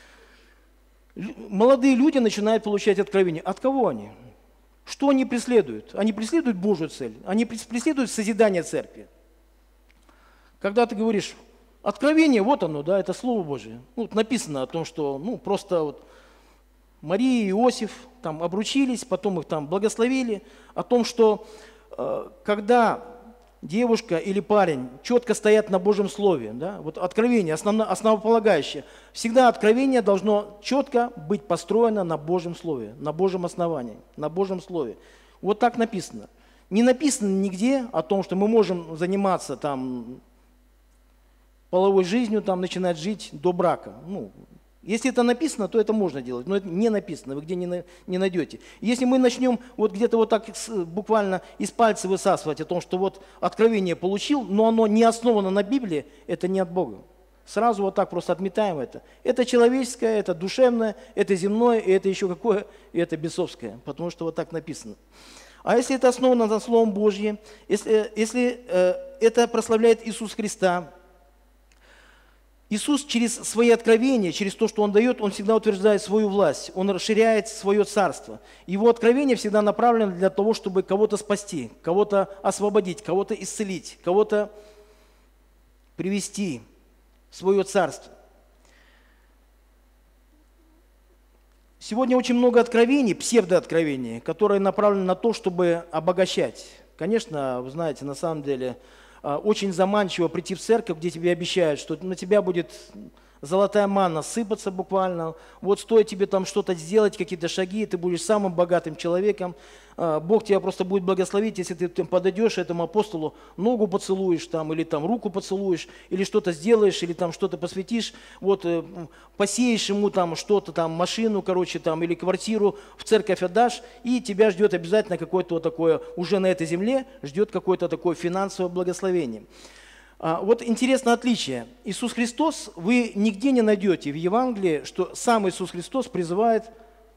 Молодые люди начинают получать откровения. От кого они? Что они преследуют? Они преследуют Божью цель. Они преследуют созидание церкви. Когда ты говоришь, откровение, вот оно, да, это Слово Божие. Написано о том, что просто Мария и Иосиф там обручились, потом их там благословили. О том, что когда девушка или парень четко стоят на Божьем Слове, да? Откровение, основополагающее. Всегда откровение должно четко быть построено на Божьем Слове, на Божьем основании, на Божьем Слове. Вот так написано. Не написано нигде о том, что мы можем заниматься там половой жизнью, там начинать жить до брака. Если это написано, то это можно делать, но это не написано, вы где не найдете. Если мы начнем где-то так буквально из пальца высасывать о том, что откровение получил, но оно не основано на Библии, это не от Бога. Сразу так просто отметаем это. Это человеческое, это душевное, это земное, и это еще какое, и это бесовское, потому что так написано. А если это основано на Словом Божьем, если это прославляет Иисус Христа, Иисус через свои откровения, через то, что Он дает, Он всегда утверждает свою власть, Он расширяет свое царство. Его откровение всегда направлено для того, чтобы кого-то спасти, кого-то освободить, кого-то исцелить, кого-то привести в свое царство. Сегодня очень много откровений, псевдооткровений, которые направлены на то, чтобы обогащать. Конечно, вы знаете, на самом деле... Очень заманчиво прийти в церковь, где тебе обещают, что на тебя будет золотая манна сыпаться буквально. Стоит тебе там что-то сделать, какие-то шаги, ты будешь самым богатым человеком. Бог тебя просто будет благословить, если ты подойдешь этому апостолу, ногу поцелуешь там, или там руку поцелуешь, или что-то сделаешь, или там что-то посвятишь, посеешь ему там что-то, там машину, там, или квартиру в церковь отдашь, и тебя ждет обязательно какое-то такое, уже на этой земле, ждет какое-то такое финансовое благословение. Интересное отличие. Иисус Христос, вы нигде не найдете в Евангелии, что сам Иисус Христос призывает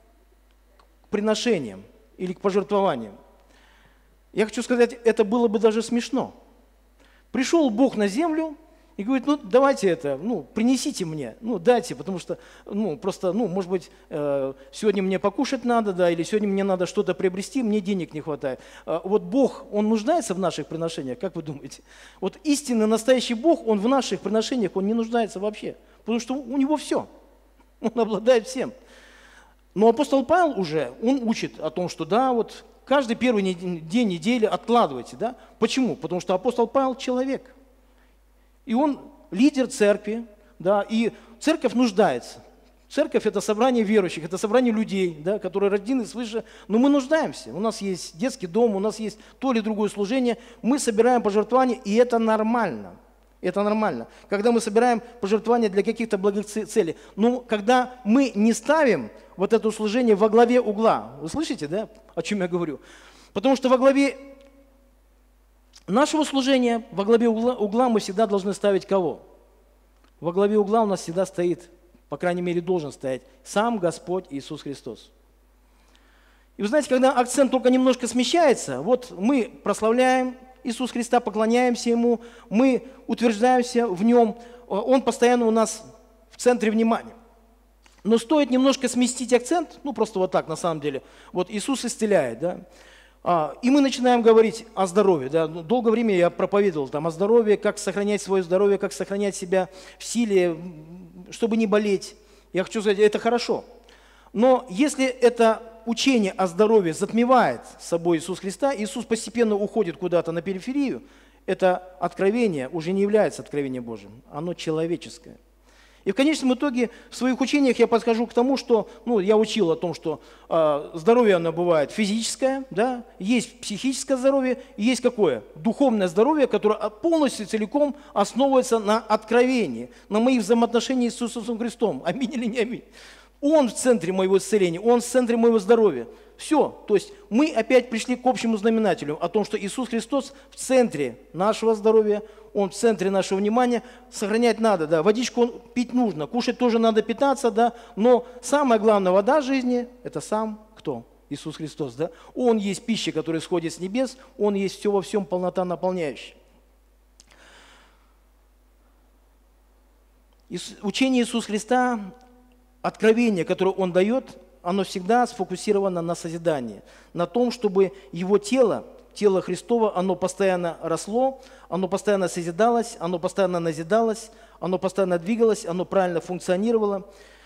к приношениям или к пожертвованиям. Я хочу сказать, это было бы даже смешно. Пришел Бог на землю и говорит, давайте принесите мне, дайте, потому что, может быть, сегодня мне покушать надо, да, или сегодня мне надо что-то приобрести, мне денег не хватает. Бог, Он нуждается в наших приношениях, как вы думаете? Истинный, настоящий Бог, Он в наших приношениях, Он не нуждается вообще, потому что у Него все, Он обладает всем. Но апостол Павел он учит о том, что каждый первый день недели откладывайте, да? Почему? Потому что апостол Павел человек. И он лидер церкви, да, и церковь нуждается. Церковь – это собрание верующих, это собрание людей, да, которые рождены свыше. Но мы нуждаемся. У нас есть детский дом, у нас есть то или другое служение. Мы собираем пожертвования, и это нормально. Это нормально. Когда мы собираем пожертвования для каких-то благих целей. Но когда мы не ставим это служение во главе угла. Вы слышите, да, о чем я говорю? Потому что во главе нашего служения, во главе угла мы всегда должны ставить кого? Во главе угла у нас всегда стоит, по крайней мере, должен стоять сам Господь Иисус Христос. И вы знаете, когда акцент только немножко смещается, мы прославляем Иисуса Христа, поклоняемся Ему, мы утверждаемся в Нем, Он постоянно у нас в центре внимания. Но стоит немножко сместить акцент, просто так на самом деле, Иисус исцеляет, да? И мы начинаем говорить о здоровье. Да. Долгое время я проповедовал там о здоровье, как сохранять свое здоровье, как сохранять себя в силе, чтобы не болеть. Я хочу сказать, это хорошо. Но если это учение о здоровье затмевает собой Иисус Христа, Иисус постепенно уходит куда-то на периферию, это откровение уже не является откровением Божьим, оно человеческое. И в конечном итоге в своих учениях я подхожу к тому, что, я учил о том, что здоровье оно бывает физическое, да, есть психическое здоровье, и есть какое? Духовное здоровье, которое полностью целиком основывается на откровении, на моих взаимоотношениях с Иисусом Христом. Аминь или не аминь? Он в центре моего исцеления, Он в центре моего здоровья. Все, то есть мы опять пришли к общему знаменателю о том, что Иисус Христос в центре нашего здоровья, Он в центре нашего внимания, сохранять надо, да, водичку пить нужно, кушать тоже надо, питаться, да, но самая главная вода жизни – это сам кто? Иисус Христос, да. Он есть пища, которая сходит с небес, Он есть все во всем, полнота наполняющая. Учение Иисуса Христа, откровение, которое Он дает, оно всегда сфокусировано на созидании, на том, чтобы Его тело Христово, оно постоянно росло, оно постоянно созидалось, оно постоянно назидалось, оно постоянно двигалось, оно правильно функционировало.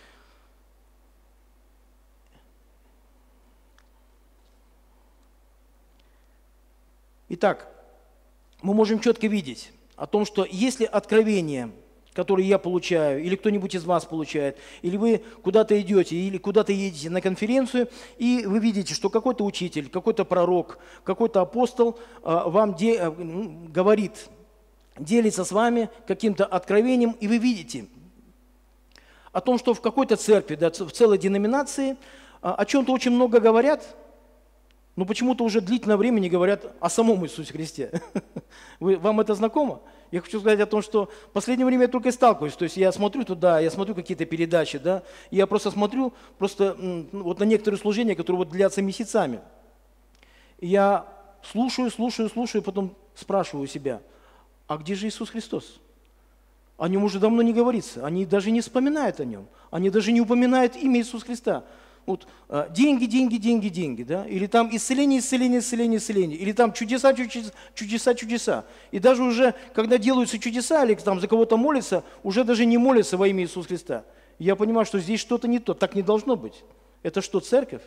Итак, мы можем четко видеть о том, что если откровение, которые я получаю, или кто-нибудь из вас получает, или вы куда-то идете, или куда-то едете на конференцию, и вы видите, что какой-то учитель, какой-то пророк, какой-то апостол вам говорит, делится с вами каким-то откровением, и вы видите о том, что в какой-то церкви, да, в целой деноминации о чем-то очень много говорят, но почему-то уже длительное время не говорят о самом Иисусе Христе. Вам это знакомо? Я хочу сказать о том, что в последнее время я только и сталкиваюсь. То есть я смотрю туда, я смотрю какие-то передачи, да, и я просто смотрю вот на некоторые служения, которые вот длятся месяцами. И я слушаю, потом спрашиваю себя, а где же Иисус Христос? О Нем уже давно не говорится, они даже не вспоминают о Нем, они даже не упоминают имя Иисуса Христа. Вот деньги, да, или там исцеление, или там чудеса. И даже уже, когда делаются чудеса, или там за кого-то молятся, уже даже не молятся во имя Иисуса Христа. И я понимаю, что здесь что-то не то, так не должно быть. Это что, церковь?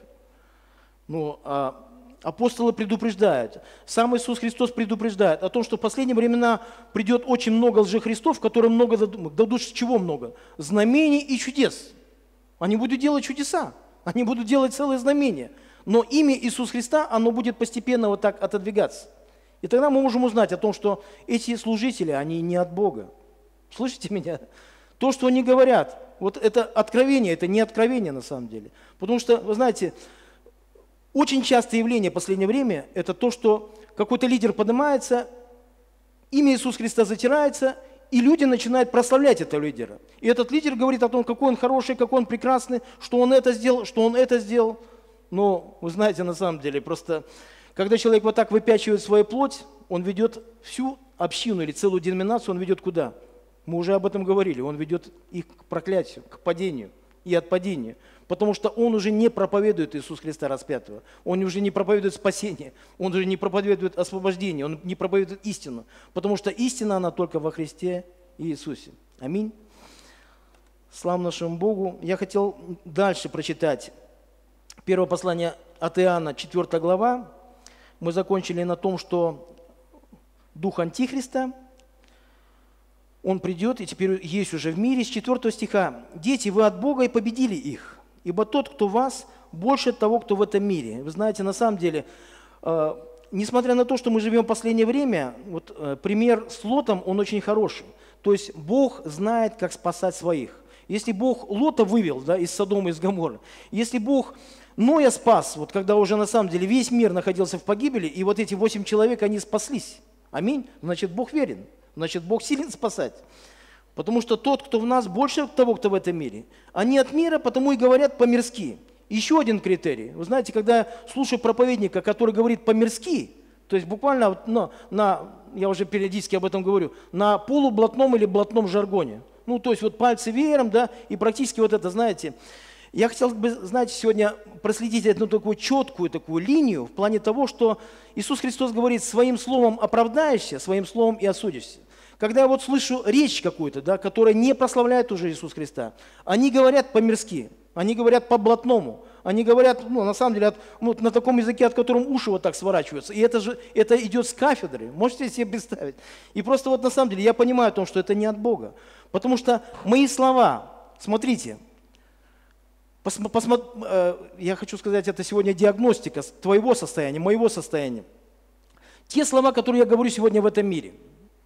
Апостолы предупреждают, сам Иисус Христос предупреждает о том, что в последние времена придет очень много лжехристов, которые много дадут чего много? Знамений и чудес. Они будут делать чудеса. Они будут делать целые знамения. Но имя Иисуса Христа, оно будет постепенно вот так отодвигаться. И тогда мы можем узнать о том, что эти служители, они не от Бога. Слышите меня? То, что они говорят, вот это откровение, это не откровение на самом деле. Потому что, вы знаете, очень частое явление в последнее время, это то, что какой-то лидер поднимается, имя Иисуса Христа затирается, и люди начинают прославлять этого лидера. И этот лидер говорит о том, какой он хороший, какой он прекрасный, что он это сделал, что он это сделал. Но, вы знаете, на самом деле, просто, когда человек вот так выпячивает свою плоть, он ведет всю общину или целую деноминацию, он ведет куда? Мы уже об этом говорили, он ведет их к проклятию, к падению и отпадению. Потому что он уже не проповедует Иисуса Христа распятого, он уже не проповедует спасение, он уже не проповедует освобождение, он не проповедует истину. Потому что истина, она только во Христе и Иисусе. Аминь. Слава нашему Богу. Я хотел дальше прочитать первое послание от Иоанна, 4 глава. Мы закончили на том, что дух Антихриста, он придет и теперь есть уже в мире. С 4 стиха. «Дети, вы от Бога и победили их, ибо тот, кто вас, больше того, кто в этом мире». Вы знаете, на самом деле, несмотря на то, что мы живем в последнее время, вот пример с Лотом, он очень хороший. То есть Бог знает, как спасать своих. Если Бог Лота вывел, да, из Содома, из Гоморры, если Бог Ноя спас, вот когда уже на самом деле весь мир находился в погибели, и вот эти 8 человек, они спаслись. Аминь. Значит, Бог верен. Значит, Бог силен спасать. Потому что тот, кто в нас, больше того, кто в этом мире. Они от мира, потому и говорят по-мирски. Еще один критерий. Вы знаете, когда я слушаю проповедника, который говорит по-мирски, то есть буквально я уже периодически об этом говорю, на полублатном или блатном жаргоне. То есть вот пальцы веером, да, и практически вот это, знаете. Я хотел бы, знаете, сегодня проследить одну такую четкую такую линию в плане того, что Иисус Христос говорит: своим словом оправдаешься, своим словом и осудишься. Когда я вот слышу речь какую-то, да, которая не прославляет уже Иисуса Христа, они говорят по-мирски, они говорят по-блатному, они говорят, ну, на самом деле, на таком языке, от которого уши вот так сворачиваются. И это идет с кафедры, можете себе представить. И просто вот на самом деле я понимаю о том, что это не от Бога. Потому что мои слова, смотрите, я хочу сказать, это сегодня диагностика твоего состояния, моего состояния. Те слова, которые я говорю сегодня в этом мире,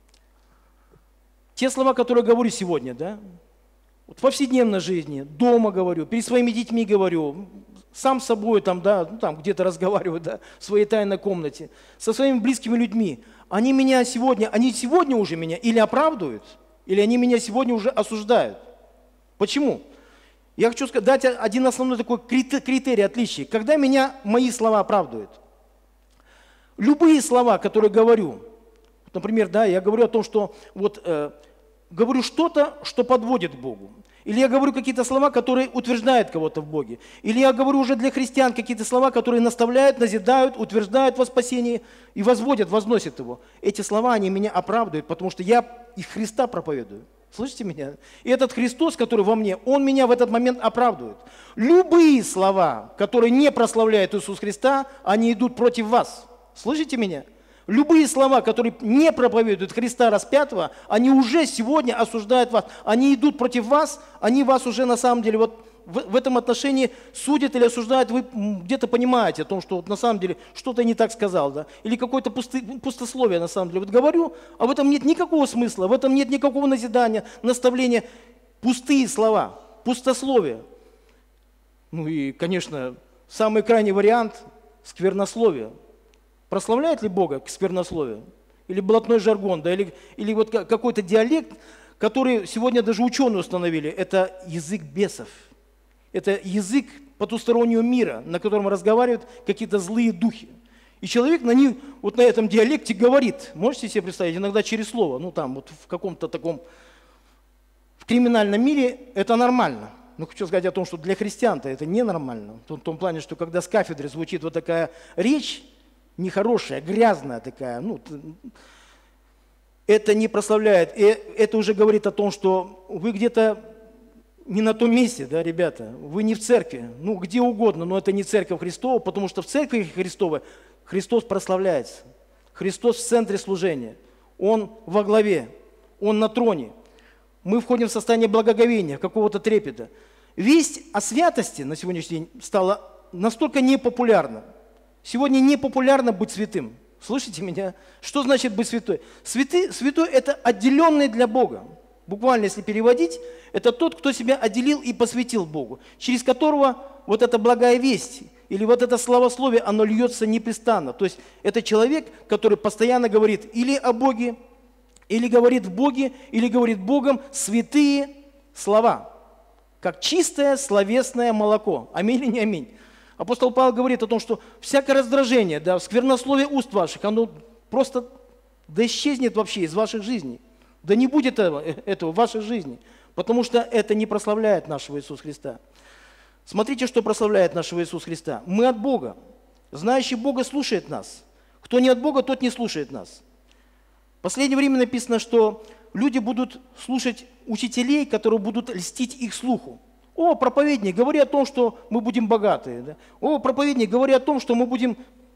те слова, которые я говорю сегодня, да, вот в повседневной жизни, дома говорю, перед своими детьми говорю, сам с собой там, да, ну, там где-то разговариваю, да, в своей тайной комнате, со своими близкими людьми, они сегодня уже меня или оправдывают, или они меня сегодня уже осуждают. Почему? Я хочу дать один основной такой критерий отличия. Когда меня мои слова оправдывают, любые слова, которые говорю, например, да, я говорю о том, что вот говорю что-то, что подводит к Богу. Или я говорю какие-то слова, которые утверждают кого-то в Боге. Или я говорю уже для христиан какие-то слова, которые наставляют, назидают, утверждают во спасении и возносят его. Эти слова, они меня оправдывают, потому что я их Христа проповедую. Слышите меня? И этот Христос, который во мне, Он меня в этот момент оправдывает. Любые слова, которые не прославляют Иисуса Христа, они идут против вас. Слышите меня? Любые слова, которые не проповедуют Христа распятого, они уже сегодня осуждают вас. Они идут против вас, они вас уже на самом деле вот в этом отношении судят или осуждают. Вы где-то понимаете о том, что вот на самом деле что-то я не так сказал, да? Или какое-то пустословие на самом деле. Вот говорю, а в этом нет никакого смысла, в этом нет никакого назидания, наставления. Пустые слова, пустословие. Ну и, конечно, самый крайний вариант – сквернословие. Прославляет ли Бога сквернословие? Или блатной жаргон, да? Или вот какой-то диалект, который сегодня даже ученые установили, это язык бесов. Это язык потустороннего мира, на котором разговаривают какие-то злые духи. И человек вот на этом диалекте говорит, можете себе представить, иногда через слово, ну там вот в каком-то таком, в криминальном мире это нормально. Но хочу сказать о том, что для христиан-то это ненормально. В том плане, что когда с кафедры звучит вот такая речь, нехорошая, грязная такая, ну, это не прославляет. И это уже говорит о том, что вы где-то не на том месте, да, ребята, вы не в церкви, ну, где угодно, но это не церковь Христова, потому что в церкви Христовой Христос прославляется. Христос в центре служения, Он во главе, Он на троне. Мы входим в состояние благоговения, какого-то трепета. Весть о святости на сегодняшний день стала настолько непопулярна. Сегодня непопулярно быть святым. Слышите меня? Что значит быть святой? Святой – это отделенный для Бога. Буквально, если переводить, это тот, кто себя отделил и посвятил Богу, через которого вот эта благая весть или вот это славословие, оно льется непрестанно. То есть это человек, который постоянно говорит или о Боге, или говорит в Боге, или говорит Богом святые слова, как чистое словесное молоко. Аминь или не аминь? Апостол Павел говорит о том, что всякое раздражение, да, сквернословие уст ваших, оно просто да исчезнет вообще из ваших жизней. Да не будет этого в вашей жизни, потому что это не прославляет нашего Иисуса Христа. Смотрите, что прославляет нашего Иисуса Христа. Мы от Бога. Знающий Бога слушает нас. Кто не от Бога, тот не слушает нас. В последнее время написано, что люди будут слушать учителей, которые будут льстить их слуху. О, проповедник, говори о том, что мы будем богатые. Да? О, проповедник, говори о том, что мы будем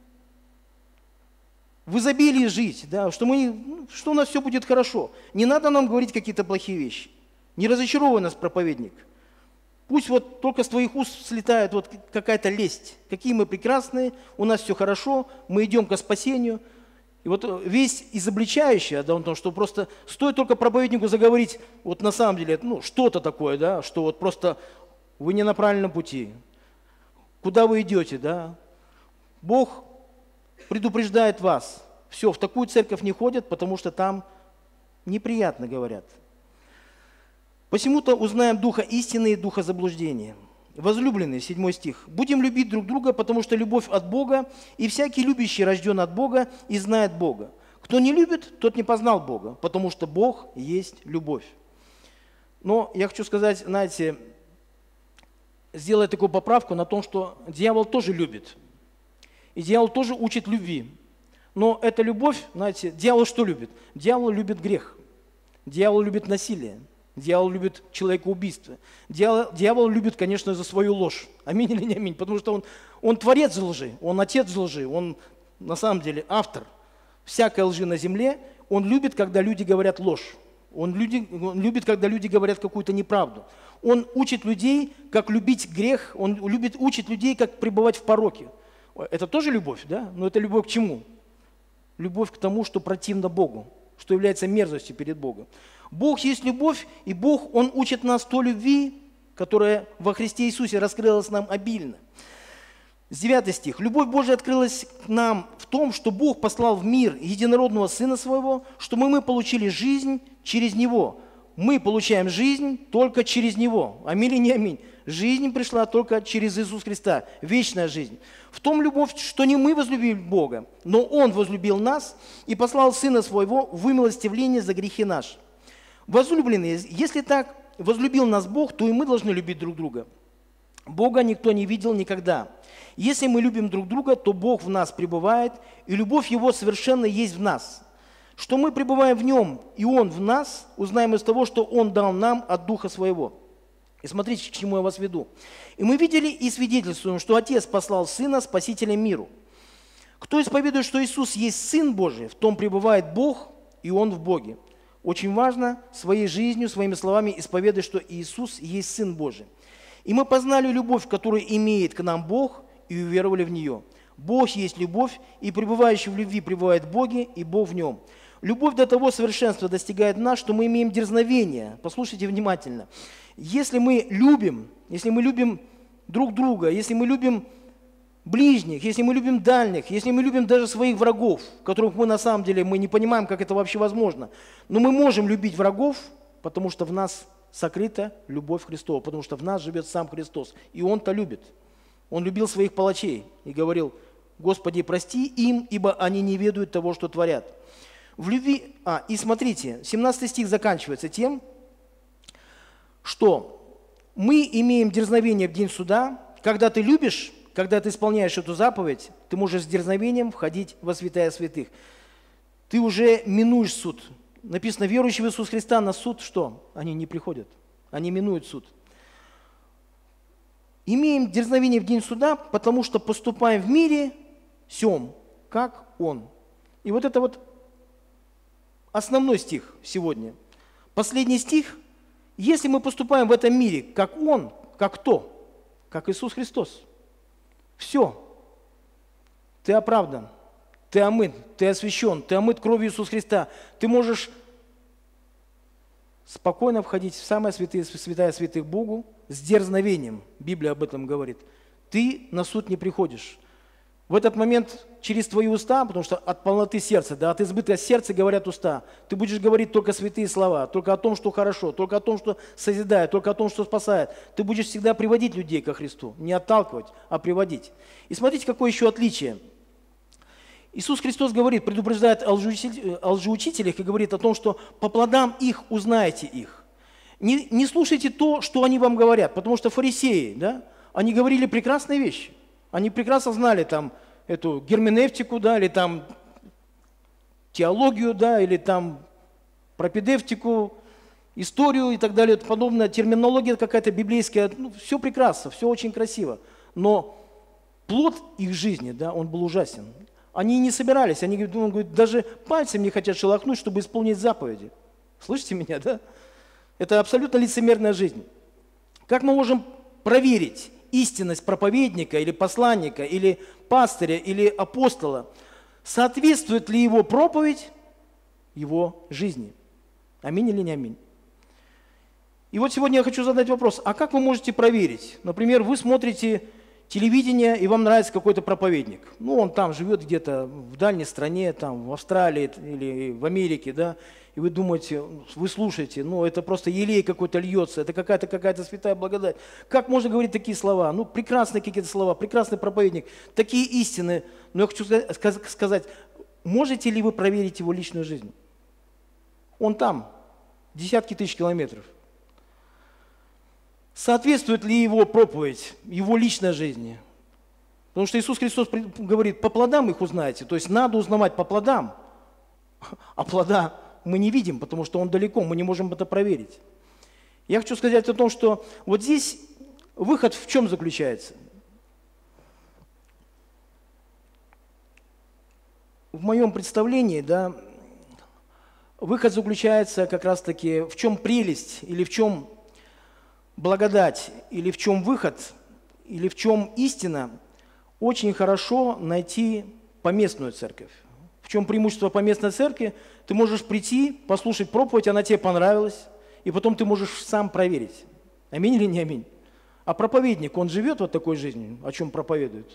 в изобилии жить, да? что у нас все будет хорошо. Не надо нам говорить какие-то плохие вещи. Не разочаровывай нас, проповедник. Пусть вот только с твоих уст слетает вот какая-то лесть. Какие мы прекрасные, у нас все хорошо, мы идем ко спасению. И вот весть изобличающая, да, том, что просто стоит только проповеднику заговорить, вот на самом деле, ну, что-то такое, да, что вот просто вы не на правильном пути. Куда вы идете, да? Бог предупреждает вас. Все, в такую церковь не ходят, потому что там неприятно говорят. Посему-то узнаем духа истины и духа заблуждения. Возлюбленные, 7 стих. «Будем любить друг друга, потому что любовь от Бога, и всякий любящий рожден от Бога и знает Бога. Кто не любит, тот не познал Бога, потому что Бог есть любовь». Но я хочу сказать, знаете, сделать такую поправку на том, что дьявол тоже любит. И дьявол тоже учит любви. Но эта любовь, знаете, дьявол что любит? Дьявол любит грех. Дьявол любит насилие. Дьявол любит человекоубийство. Дьявол любит, конечно, за свою ложь. Аминь или не аминь? Потому что он творец лжи, он отец лжи, он на самом деле автор всякой лжи на земле. Он любит, когда люди говорят ложь. Он любит, когда люди говорят какую-то неправду. Он учит людей, как любить грех. Он учит людей, как пребывать в пороке. Это тоже любовь, да? Но это любовь к чему? Любовь к тому, что противно Богу, что является мерзостью перед Богом. Бог есть любовь, и Бог, Он учит нас той любви, которая во Христе Иисусе раскрылась нам обильно. С 9 стих. «Любовь Божия открылась к нам в том, что Бог послал в мир единородного Сына Своего, что мы получили жизнь через Него». Мы получаем жизнь только через Него. Аминь или не аминь? Жизнь пришла только через Иисуса Христа. Вечная жизнь. В том любовь, что не мы возлюбили Бога, но Он возлюбил нас и послал Сына Своего в умилостивление за грехи наши. Возлюбленные, если так возлюбил нас Бог, то и мы должны любить друг друга. Бога никто не видел никогда. Если мы любим друг друга, то Бог в нас пребывает, и любовь Его совершенно есть в нас. Что мы пребываем в Нем, и Он в нас, узнаем из того, что Он дал нам от Духа Своего. И смотрите, к чему я вас веду. И мы видели и свидетельствуем, что Отец послал Сына Спасителем миру. Кто исповедует, что Иисус есть Сын Божий, в том пребывает Бог, и Он в Боге. Очень важно своей жизнью, своими словами исповедовать, что Иисус есть Сын Божий. И мы познали любовь, которую имеет к нам Бог, и уверовали в нее. Бог есть любовь, и пребывающий в любви пребывает в Боге, и Бог в нем. Любовь до того совершенства достигает нас, что мы имеем дерзновение. Послушайте внимательно. Если мы любим друг друга, если мы любим ближних, если мы любим дальних, если мы любим даже своих врагов, которых мы на самом деле мы не понимаем, как это вообще возможно, но мы можем любить врагов, потому что в нас сокрыта любовь Христова, потому что в нас живет сам Христос, и Он-то любит. Он любил своих палачей и говорил: «Господи, прости им, ибо они не ведают того, что творят». В любви, и смотрите, 17 стих заканчивается тем, что мы имеем дерзновение в день суда. Когда ты любишь, когда ты исполняешь эту заповедь, ты можешь с дерзновением входить во святая святых. Ты уже минуешь суд. Написано, верующие в Иисуса Христа на суд что? Они не приходят, они минуют суд. Имеем дерзновение в день суда, потому что поступаем в мире сем, как Он. И вот это вот основной стих сегодня. Последний стих. Если мы поступаем в этом мире, как Он, как кто? Как Иисус Христос. Все. Ты оправдан, ты омыт, ты освящен, ты омыт кровью Иисуса Христа. Ты можешь спокойно входить в самое святая святых Богу с дерзновением. Библия об этом говорит. Ты на суд не приходишь. В этот момент через твои уста, потому что от полноты сердца, от избытка сердца говорят уста, ты будешь говорить только святые слова, только о том, что хорошо, только о том, что созидает, только о том, что спасает. Ты будешь всегда приводить людей ко Христу, не отталкивать, а приводить. И смотрите, какое еще отличие. Иисус Христос говорит, предупреждает о лжеучителях и говорит о том, что по плодам их узнаете их. Не слушайте то, что они вам говорят, потому что фарисеи, они говорили прекрасные вещи. Они прекрасно знали там эту герменевтику, или там теологию, или там пропедевтику, историю и так далее, подобная терминология какая-то библейская. Все прекрасно, все очень красиво. Но плод их жизни, он был ужасен. Они не собирались, они говорят, даже пальцем не хотят шелохнуть, чтобы исполнить заповеди. Слышите меня, да? Это абсолютно лицемерная жизнь. Как мы можем проверить истинность проповедника или посланника, или пастыря, или апостола? Соответствует ли его проповедь его жизни? Аминь или не аминь? И вот сегодня я хочу задать вопрос, а как вы можете проверить? Например, вы смотрите телевидение, и вам нравится какой-то проповедник. Он там живет где-то в дальней стране, там в Австралии или в Америке, и вы думаете, вы слушаете, это просто елей какой-то льется, это какая-то святая благодать. Как можно говорить такие слова? Прекрасные какие-то слова, прекрасный проповедник, такие истины. Но я хочу сказать, можете ли вы проверить его личную жизнь? Он там, десятки тысяч километров. соответствует ли его проповедь, его личной жизни. Потому что Иисус Христос говорит, по плодам их узнаете. То есть надо узнавать по плодам. А плода мы не видим, потому что он далеко, мы не можем это проверить. Я хочу сказать о том, что вот здесь выход в чем заключается? В моем представлении, да, выход заключается как раз-таки в чем прелесть, или в чем благодать, или в чем выход, или в чем истина. Очень хорошо найти поместную церковь. В чем преимущество поместной церкви? Ты можешь прийти, послушать проповедь, она тебе понравилась, и потом ты можешь сам проверить, аминь или не аминь. А проповедник, он живет вот такой жизнью, о чем проповедует?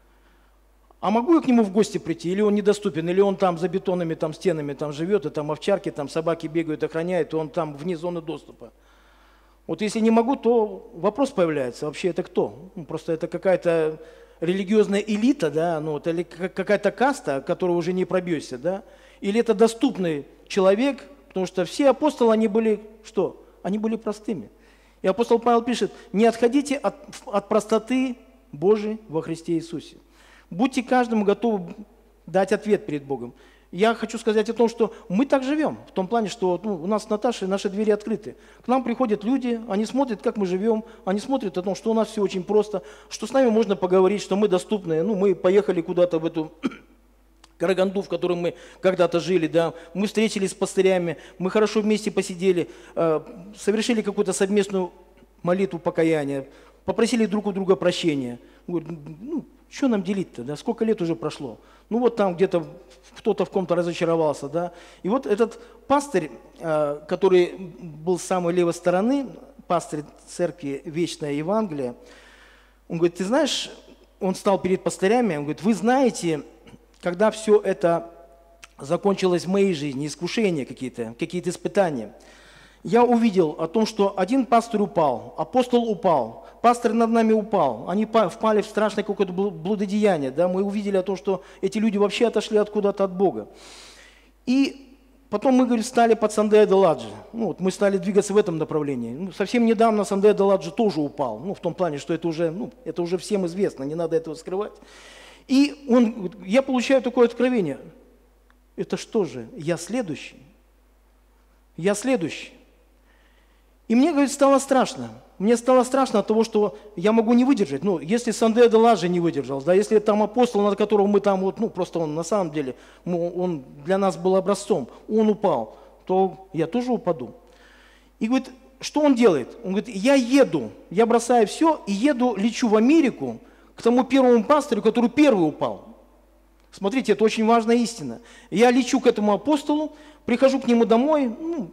А могу я к нему в гости прийти, или он недоступен, или он там за бетонными там, стенами там, живет, и там овчарки, там собаки бегают, охраняют, и он там вне зоны доступа. Вот если не могу, то вопрос появляется, вообще это кто? Просто это какая-то религиозная элита, да, ну, это какая-то каста, которую уже не пробьешься, да, или это доступный человек, потому что все апостолы, они были что? Они были простыми. И апостол Павел пишет, не отходите от простоты Божией во Христе Иисусе. Будьте каждому готовы дать ответ перед Богом. Я хочу сказать о том, что мы так живем, в том плане, что у нас с Наташей наши двери открыты. К нам приходят люди, они смотрят, как мы живем, они смотрят о том, что у нас все очень просто, что с нами можно поговорить, что мы доступны. Ну, мы поехали куда-то в эту Караганду, в которой мы когда-то жили, да, мы встретились с пастырями, мы хорошо вместе посидели, совершили какую-то совместную молитву покаяния, попросили друг у друга прощения. Говорю, ну, что нам делить-то, да, сколько лет уже прошло? Ну вот там где-то кто-то в ком-то разочаровался, да. И вот этот пастырь, который был с самой левой стороны, пастырь церкви Вечное Евангелие, он говорит, ты знаешь, он стал перед пастырями, он говорит, вы знаете, когда все это закончилось в моей жизни, искушения какие-то испытания, я увидел о том, что один пастырь упал, апостол упал, пастырь над нами упал, они впали в страшное какое-то блудодеяние, да? Мы увидели о том, что эти люди вообще отошли откуда-то от Бога. И потом мы, говорит, стали под Сандея Деладжи, ну, вот мы стали двигаться в этом направлении. Ну, совсем недавно Сандея Деладжи тоже упал, ну, в том плане, что это уже всем известно, не надо этого скрывать. И я получаю такое откровение, это что же, я следующий. И мне, говорит, стало страшно. Мне стало страшно от того, что я могу не выдержать. Ну, если Сандея Деладжи не выдержал, да, если там апостол, над которого мы там, вот, ну, просто он на самом деле, он для нас был образцом, он упал, то я тоже упаду. И говорит, что он делает? Он говорит, я бросаю все и лечу в Америку к тому первому пастырю, который первый упал. Смотрите, это очень важная истина. Я лечу к этому апостолу, прихожу к нему домой,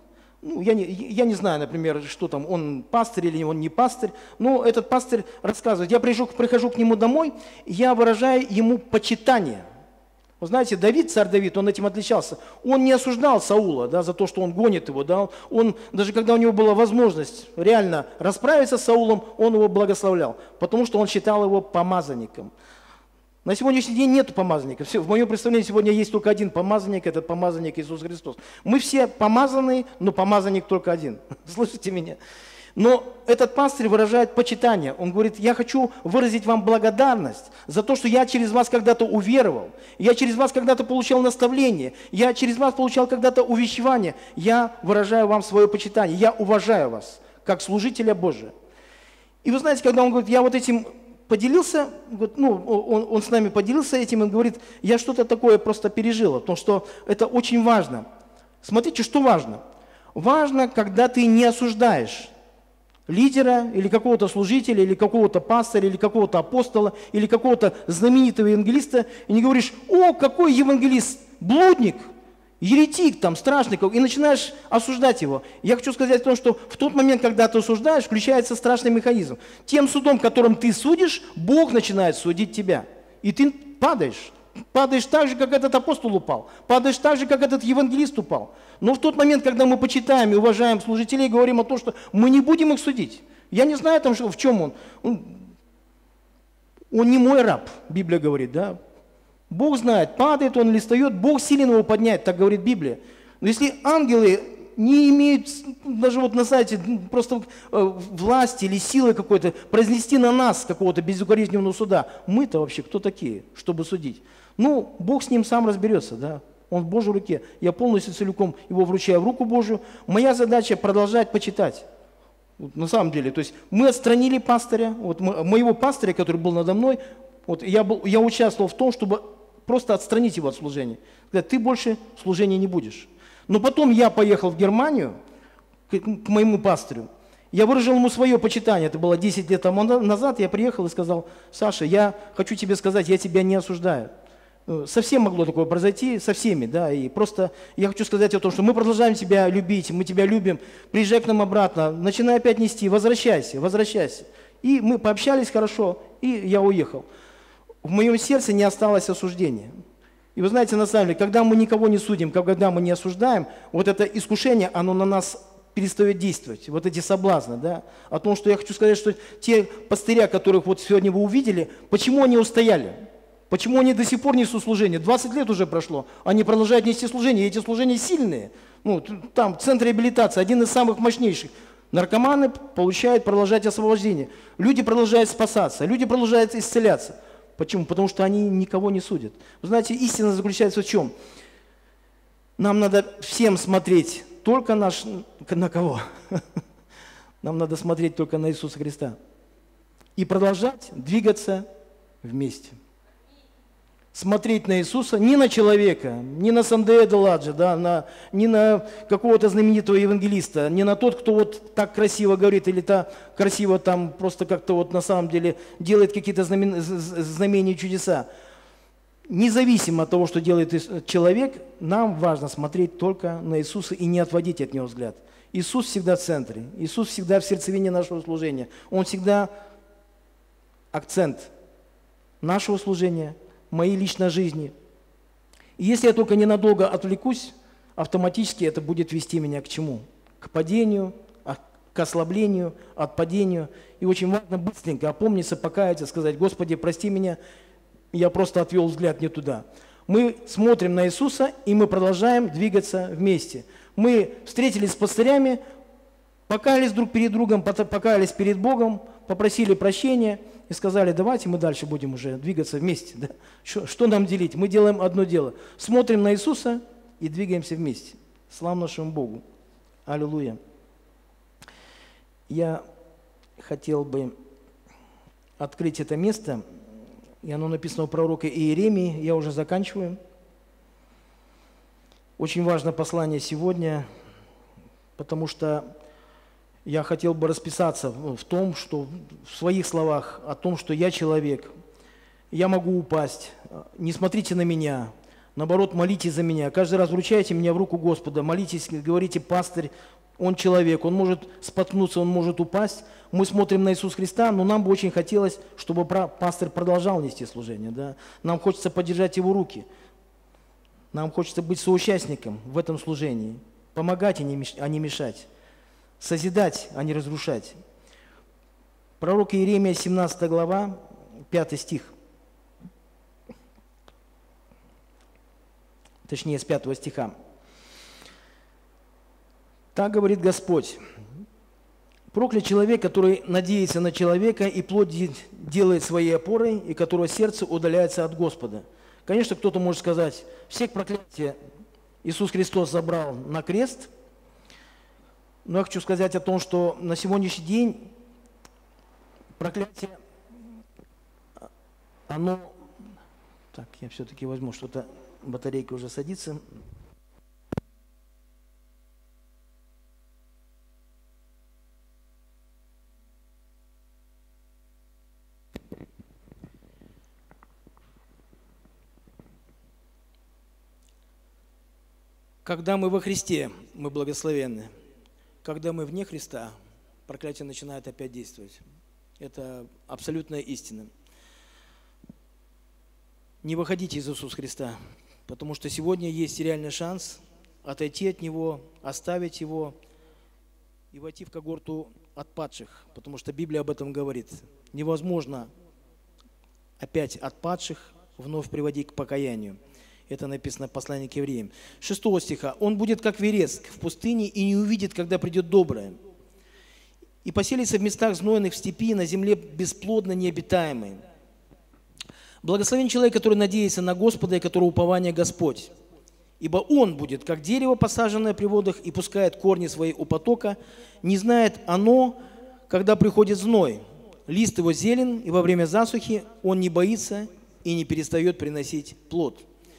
я не знаю, например, что там, он пастырь или он не пастырь, но этот пастырь рассказывает, я прихожу к нему домой, я выражаю ему почитание. Вы знаете, царь Давид, он этим отличался. Он не осуждал Саула, да, за то, что он гонит его, да, он, даже когда у него была возможность реально расправиться с Саулом, он его благословлял, потому что он считал его помазанником. На сегодняшний день нет помазанников. В моем представлении сегодня есть только один помазанник, это помазанник Иисус Христос. Мы все помазанные, но помазанник только один. Слышите меня? Но этот пастырь выражает почитание. Он говорит, я хочу выразить вам благодарность за то, что я через вас когда-то уверовал, я через вас когда-то получал наставление, я через вас получал когда-то увещевание. Я выражаю вам свое почитание, я уважаю вас, как служителя Божия. И вы знаете, когда он говорит, я вот этим поделился, он с нами поделился этим, и говорит, я что-то такое просто пережил, потому что это очень важно. Смотрите, что важно. Важно, когда ты не осуждаешь лидера, или какого-то служителя, или какого-то пастыря, или какого-то апостола, или какого-то знаменитого евангелиста, и не говоришь, о, какой евангелист, блудник, еретик, там, страшный, и начинаешь осуждать его. Я хочу сказать о том, что в тот момент, когда ты осуждаешь, включается страшный механизм. Тем судом, которым ты судишь, Бог начинает судить тебя. И ты падаешь. Падаешь так же, как этот апостол упал. Падаешь так же, как этот евангелист упал. Но в тот момент, когда мы почитаем и уважаем служителей, говорим о том, что мы не будем их судить. Я не знаю, там, в чем он. Он не мой раб, Библия говорит, да. Бог знает, падает он или встает, Бог силен его поднять, так говорит Библия. Но если ангелы не имеют даже вот на сайте просто власти или силы какой-то произнести на нас какого-то безукоризненного суда. Мы-то вообще кто такие, чтобы судить? Ну, Бог с ним сам разберется, да. Он в Божьей руке. Я полностью целиком его вручаю в руку Божью. Моя задача продолжать почитать. Вот, на самом деле, то есть мы отстранили пастыря, вот моего пастыря, который был надо мной, вот я участвовал в том, чтобы просто отстранить его от служения. Говорят, ты больше служения не будешь. Но потом я поехал в Германию к моему пастырю. Я выразил ему свое почитание. Это было 10 лет тому назад. Я приехал и сказал: Саша, я хочу тебе сказать, я тебя не осуждаю. Совсем могло такое произойти, со всеми, да, и просто я хочу сказать о том, что мы продолжаем тебя любить, мы тебя любим, приезжай к нам обратно, начинай опять нести, возвращайся, возвращайся. И мы пообщались хорошо, и я уехал. В моем сердце не осталось осуждения. И вы знаете, на самом деле, когда мы никого не судим, когда мы не осуждаем, вот это искушение, оно на нас перестает действовать, вот эти соблазны, да, о том, что я хочу сказать, что те пастыря, которых вот сегодня вы увидели, почему они устояли? Почему они до сих пор несут служение? 20 лет уже прошло, они продолжают нести служение, и эти служения сильные. Ну, там, центр реабилитации, один из самых мощнейших. Наркоманы получают продолжать освобождение. Люди продолжают спасаться, люди продолжают исцеляться. Почему? Потому что они никого не судят. Вы знаете, истина заключается в чем? Нам надо всем смотреть только на кого? Нам надо смотреть только на Иисуса Христа. И продолжать двигаться вместе. Смотреть на Иисуса, не на человека, не на Сандея Деладжи, да, не на какого-то знаменитого евангелиста, не на тот, кто вот так красиво говорит или так красиво там просто как-то вот на самом деле делает какие-то знамения и чудеса. Независимо от того, что делает человек, нам важно смотреть только на Иисуса и не отводить от Него взгляд. Иисус всегда в центре, Иисус всегда в сердцевине нашего служения. Он всегда акцент нашего служения, моей личной жизни. И если я только ненадолго отвлекусь, автоматически это будет вести меня к чему? К падению, к ослаблению, отпадению. И очень важно быстренько опомниться, покаяться, сказать: Господи, прости меня, я просто отвел взгляд не туда. Мы смотрим на Иисуса, и мы продолжаем двигаться вместе. Мы встретились с пастырями, покаялись друг перед другом, покаялись перед Богом, попросили прощения и сказали: давайте мы дальше будем уже двигаться вместе. Да? Что нам делить? Мы делаем одно дело. Смотрим на Иисуса и двигаемся вместе. Слава нашему Богу. Аллилуйя. Я хотел бы открыть это место, и оно написано у пророка Иеремии. Я уже заканчиваю. Очень важное послание сегодня, потому что я хотел бы расписаться в том, что в своих словах, о том, что я человек, я могу упасть, не смотрите на меня, наоборот, молитесь за меня. Каждый раз вручайте меня в руку Господа, молитесь, говорите: пастырь, он человек, он может споткнуться, он может упасть. Мы смотрим на Иисуса Христа, но нам бы очень хотелось, чтобы пастырь продолжал нести служение. Да? Нам хочется поддержать его руки, нам хочется быть соучастником в этом служении, помогать, а не мешать. Созидать, а не разрушать. Пророк Иеремия, 17 глава, 5 стих. Точнее, с 5 стиха. Так говорит Господь: проклят человек, который надеется на человека и плоть делает своей опорой, и которого сердце удаляется от Господа. Конечно, кто-то может сказать: всех проклятия Иисус Христос забрал на крест. Но я хочу сказать о том, что на сегодняшний день проклятие, оно... Так, я все-таки возьму, что-то батарейка уже садится. Когда мы во Христе, мы благословенны. Когда мы вне Христа, проклятие начинает опять действовать. Это абсолютная истина. Не выходите из Иисуса Христа, потому что сегодня есть реальный шанс отойти от Него, оставить Его и войти в когорту отпадших, потому что Библия об этом говорит. Невозможно опять отпадших вновь приводить к покаянию. Это написано в послании к евреям. 6 стиха. «Он будет как вереск в пустыне и не увидит, когда придет доброе. И поселится в местах знойных в степи, на земле бесплодно необитаемой. Благословен человек, который надеется на Господа и которого упование Господь. Ибо он будет, как дерево, посаженное при водах, и пускает корни свои у потока. Не знает оно, когда приходит зной. Лист его зелен, и во время засухи он не боится и не перестает приносить плод».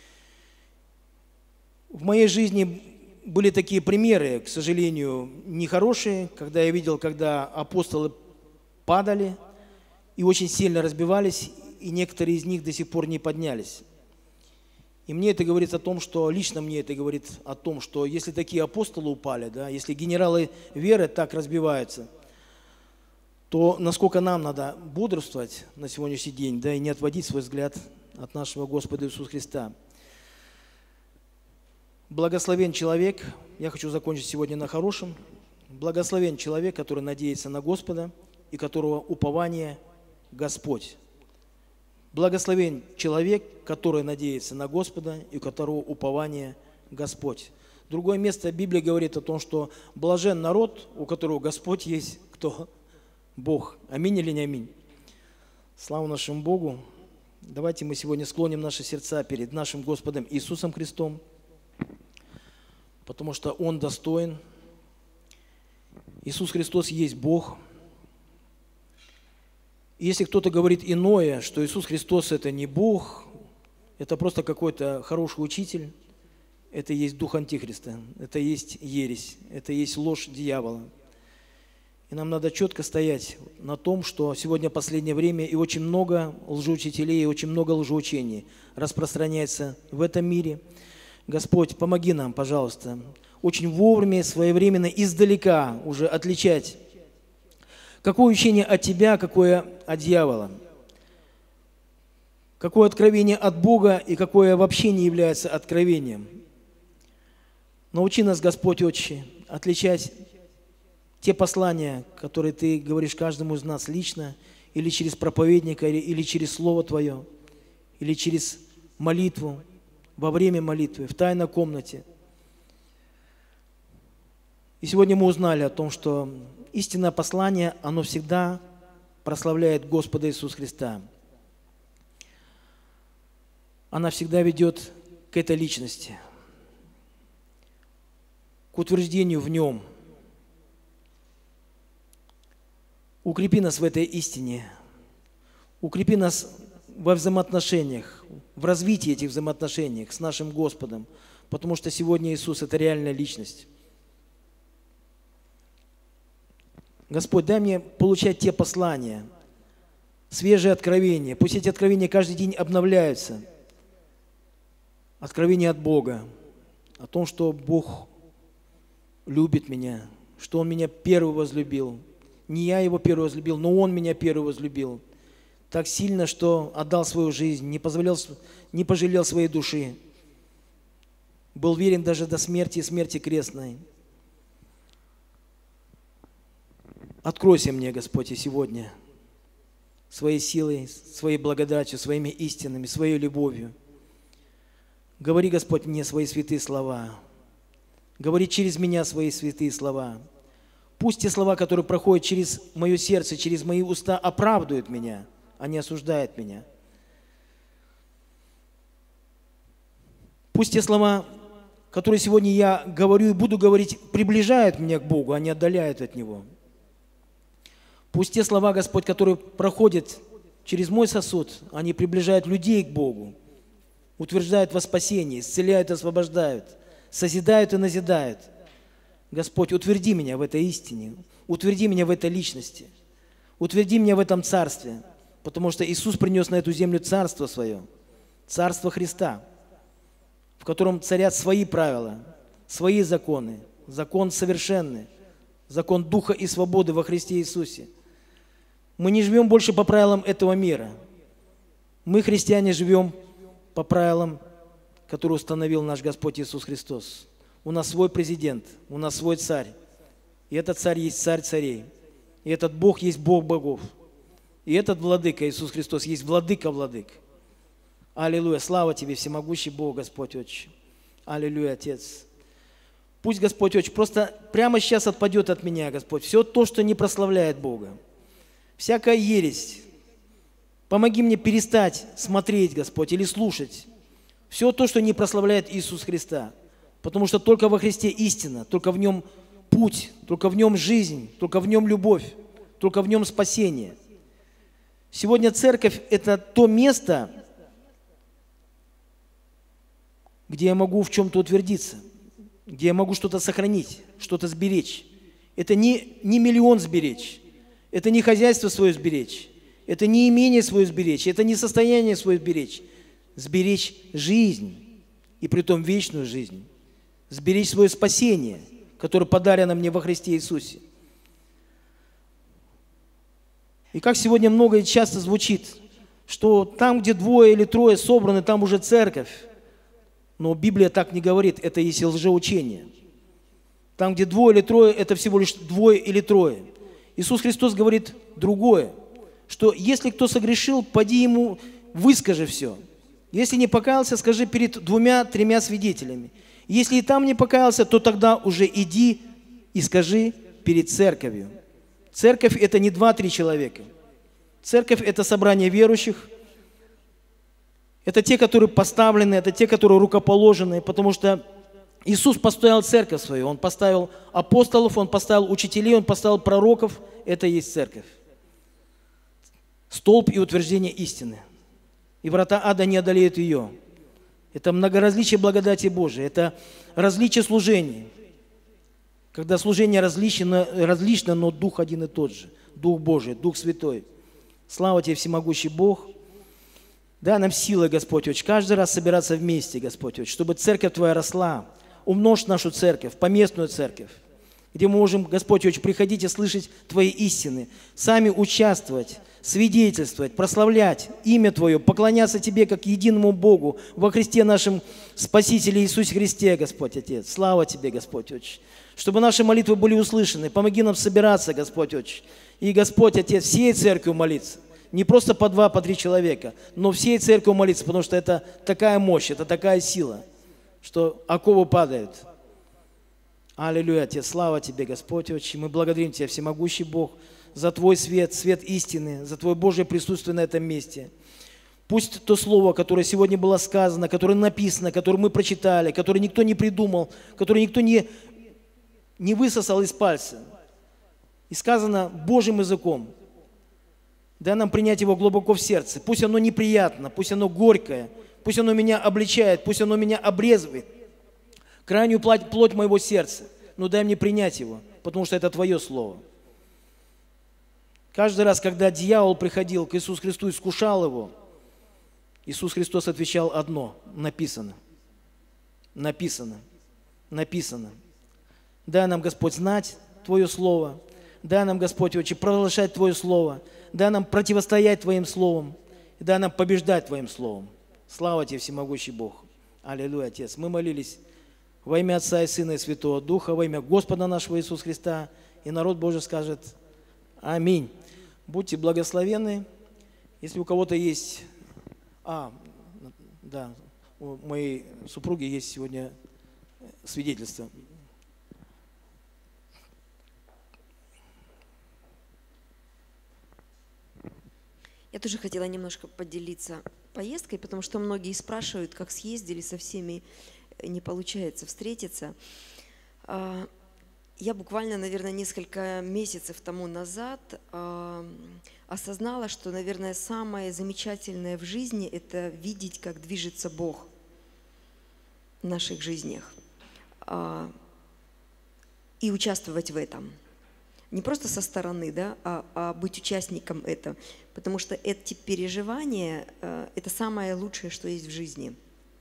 В моей жизни были такие примеры, к сожалению, нехорошие, когда я видел, когда апостолы падали и очень сильно разбивались, и некоторые из них до сих пор не поднялись. И мне это говорит о том, что, лично мне это говорит о том, что если такие апостолы упали, да, если генералы веры так разбиваются, то насколько нам надо бодрствовать на сегодняшний день, да, и не отводить свой взгляд от нашего Господа Иисуса Христа. Благословен человек, я хочу закончить сегодня на хорошем, благословен человек, который надеется на Господа и которого упование Господь. Благословен человек, который надеется на Господа и у которого упование Господь. Другое место Библии говорит о том, что блажен народ, у которого Господь есть кто? Бог. Аминь или не аминь? Слава нашему Богу. Давайте мы сегодня склоним наши сердца перед нашим Господом Иисусом Христом, потому что Он достоин. Иисус Христос есть Бог. И если кто-то говорит иное, что Иисус Христос – это не Бог, это просто какой-то хороший учитель, это есть дух Антихриста, это есть ересь, это есть ложь дьявола. И нам надо четко стоять на том, что сегодня последнее время и очень много лжеучителей, и очень много лжеучений распространяется в этом мире. Господь, помоги нам, пожалуйста, очень вовремя, своевременно, издалека уже отличать, какое учение от Тебя, какое от дьявола, какое откровение от Бога и какое вообще не является откровением. Научи нас, Господь Отче, отличать те послания, которые Ты говоришь каждому из нас лично, или через проповедника, или через Слово Твое, или через молитву, во время молитвы, в тайной комнате. И сегодня мы узнали о том, что истинное послание, оно всегда прославляет Господа Иисуса Христа. Она всегда ведет к этой личности, к утверждению в Нем. Укрепи нас в этой истине, укрепи нас во взаимоотношениях, в развитии этих взаимоотношений с нашим Господом, потому что сегодня Иисус – это реальная личность. Господь, дай мне получать те послания, свежие откровения. Пусть эти откровения каждый день обновляются. Откровения от Бога, о том, что Бог любит меня, что Он меня первый возлюбил. Не я Его первый возлюбил, но Он меня первый возлюбил. Так сильно, что отдал свою жизнь, не пожалел своей души. Был верен даже до смерти и смерти крестной. Откройся мне, Господь, и сегодня своей силой, своей благодатью, своими истинами, своей любовью. Говори, Господь, мне свои святые слова. Говори через меня свои святые слова. Пусть те слова, которые проходят через мое сердце, через мои уста, оправдывают меня, а не осуждают меня. Пусть те слова, которые сегодня я говорю и буду говорить, приближают меня к Богу, а не отдаляют от Него. Пусть те слова, Господь, которые проходят через мой сосуд, они приближают людей к Богу, утверждают во спасении, исцеляют и освобождают, созидают и назидают. Господь, утверди меня в этой истине, утверди меня в этой личности, утверди меня в этом царстве, потому что Иисус принес на эту землю царство свое, царство Христа, в котором царят свои правила, свои законы, закон совершенный, закон Духа и свободы во Христе Иисусе. Мы не живем больше по правилам этого мира. Мы, христиане, живем по правилам, которые установил наш Господь Иисус Христос. У нас свой президент, у нас свой царь. И этот царь есть царь царей. И этот Бог есть Бог богов. И этот владыка Иисус Христос есть владыка владык. Аллилуйя. Слава Тебе, всемогущий Бог, Господь Отче. Аллилуйя, Отец. Пусть, Господь Отче, просто прямо сейчас отпадет от меня, Господь, все то, что не прославляет Бога. Всякая ересь. Помоги мне перестать смотреть, Господь, или слушать все то, что не прославляет Иисуса Христа. Потому что только во Христе истина, только в Нем путь, только в Нем жизнь, только в Нем любовь, только в Нем спасение. Сегодня церковь – это то место, где я могу в чем-то утвердиться, где я могу что-то сохранить, что-то сберечь. Это не миллион сберечь, это не хозяйство свое сберечь, это не имение свое сберечь, это не состояние свое сберечь. Сберечь жизнь, и притом вечную жизнь. Сберечь свое спасение, которое подарено мне во Христе Иисусе. И как сегодня много и часто звучит, что там, где 2 или 3 собраны, там уже церковь. Но Библия так не говорит, это есть лжеучение. Там, где 2 или 3, это всего лишь 2 или 3. Иисус Христос говорит другое, что если кто согрешил, поди ему, выскажи все. Если не покаялся, скажи перед 2-3 свидетелями. Если и там не покаялся, то тогда уже иди и скажи перед церковью. Церковь – это не 2-3 человека. Церковь – это собрание верующих. Это те, которые поставлены, это те, которые рукоположены, потому что Иисус поставил церковь свою. Он поставил апостолов, Он поставил учителей, Он поставил пророков. Это и есть церковь. Столб и утверждение истины. И врата ада не одолеют ее. Это многоразличие благодати Божией, это различие служений. Когда служение различно, но Дух один и тот же. Дух Божий, Дух Святой. Слава Тебе, всемогущий Бог. Дай нам силы, Господь Отче, каждый раз собираться вместе, Господь Отче, чтобы церковь Твоя росла. Умножь нашу церковь, поместную церковь, где мы можем, Господь Отче, приходить и слышать Твои истины, сами участвовать, свидетельствовать, прославлять имя Твое, поклоняться Тебе как единому Богу во Христе нашем Спасителе Иисусе Христе, Господь Отец. Слава Тебе, Господь Отче. Чтобы наши молитвы были услышаны. Помоги нам собираться, Господь Отче. И, Господь Отец, всей церковью молиться. Не просто по 2, по 3 человека, но всей церковью молиться, потому что это такая мощь, это такая сила, что оковы падают. Аллилуйя, Отец, слава Тебе, Господь Отче. Мы благодарим Тебя, всемогущий Бог, за Твой свет, свет истины, за Твое Божье присутствие на этом месте. Пусть то слово, которое сегодня было сказано, которое написано, которое мы прочитали, которое никто не придумал, которое никто не высосал из пальца, и сказано Божьим языком, дай нам принять его глубоко в сердце. Пусть оно неприятно, пусть оно горькое, пусть оно меня обличает, пусть оно меня обрезывает, крайнюю плоть моего сердца, но дай мне принять его, потому что это Твое слово. Каждый раз, когда дьявол приходил к Иисусу Христу и искушал его, Иисус Христос отвечал одно: написано, написано, написано. Дай нам, Господь, знать Твое Слово, дай нам, Господь, очень провозглашать Твое Слово, дай нам противостоять Твоим Словом, и дай нам побеждать Твоим Словом. Слава Тебе, всемогущий Бог. Аллилуйя, Отец. Мы молились во имя Отца и Сына и Святого Духа, во имя Господа нашего Иисуса Христа, и народ Божий скажет аминь. Будьте благословенны. Если у кого-то есть... да, у моей супруги есть сегодня свидетельство. Я тоже хотела немножко поделиться поездкой, потому что многие спрашивают, как съездили, со всеми не получается встретиться. Я буквально, наверное, несколько месяцев тому назад осознала, что, наверное, самое замечательное в жизни – это видеть, как движется Бог в наших жизнях и участвовать в этом. Не просто со стороны, да, а быть участником этого. Потому что эти переживания – это самое лучшее, что есть в жизни.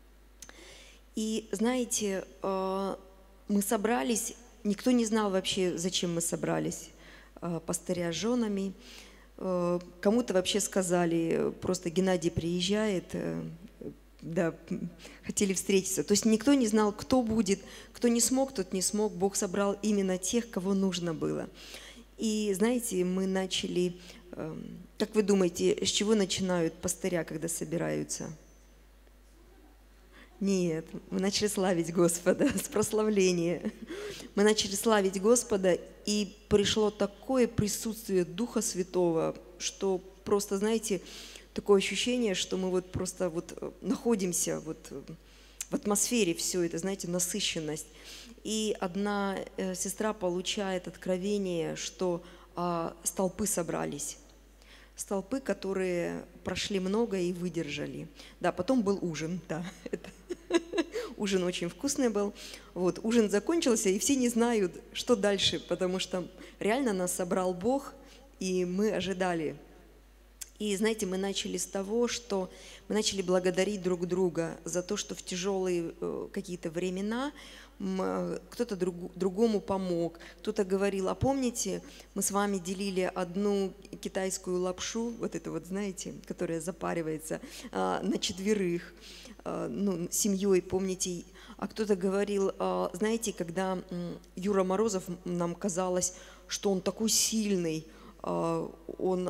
И знаете, мы собрались, никто не знал вообще, зачем мы собрались, пастыря с женами. Кому-то вообще сказали, просто Геннадий приезжает, да, хотели встретиться. То есть никто не знал, кто будет, кто не смог, тот не смог. Бог собрал именно тех, кого нужно было. И знаете, мы начали, как вы думаете, с чего начинают пастыря, когда собираются? Нет, мы начали славить Господа с прославления. Мы начали славить Господа, и пришло такое присутствие Духа Святого, что просто, знаете, такое ощущение, что мы вот просто вот находимся вот в атмосфере все это, знаете, насыщенность. И одна сестра получает откровение, что столпы собрались. Столпы, которые прошли много и выдержали. Да, потом был ужин, да. Ужин очень вкусный был. Вот, ужин закончился, и все не знают, что дальше, потому что реально нас собрал Бог, и мы ожидали. И, знаете, мы начали с того, что мы начали благодарить друг друга за то, что в тяжелые какие-то времена кто-то другому помог, кто-то говорил, а помните, мы с вами делили одну китайскую лапшу, вот это вот, знаете, которая запаривается, на 4, ну, семьей, помните, а кто-то говорил, знаете, когда Юра Морозов, нам казалось, что он такой сильный, он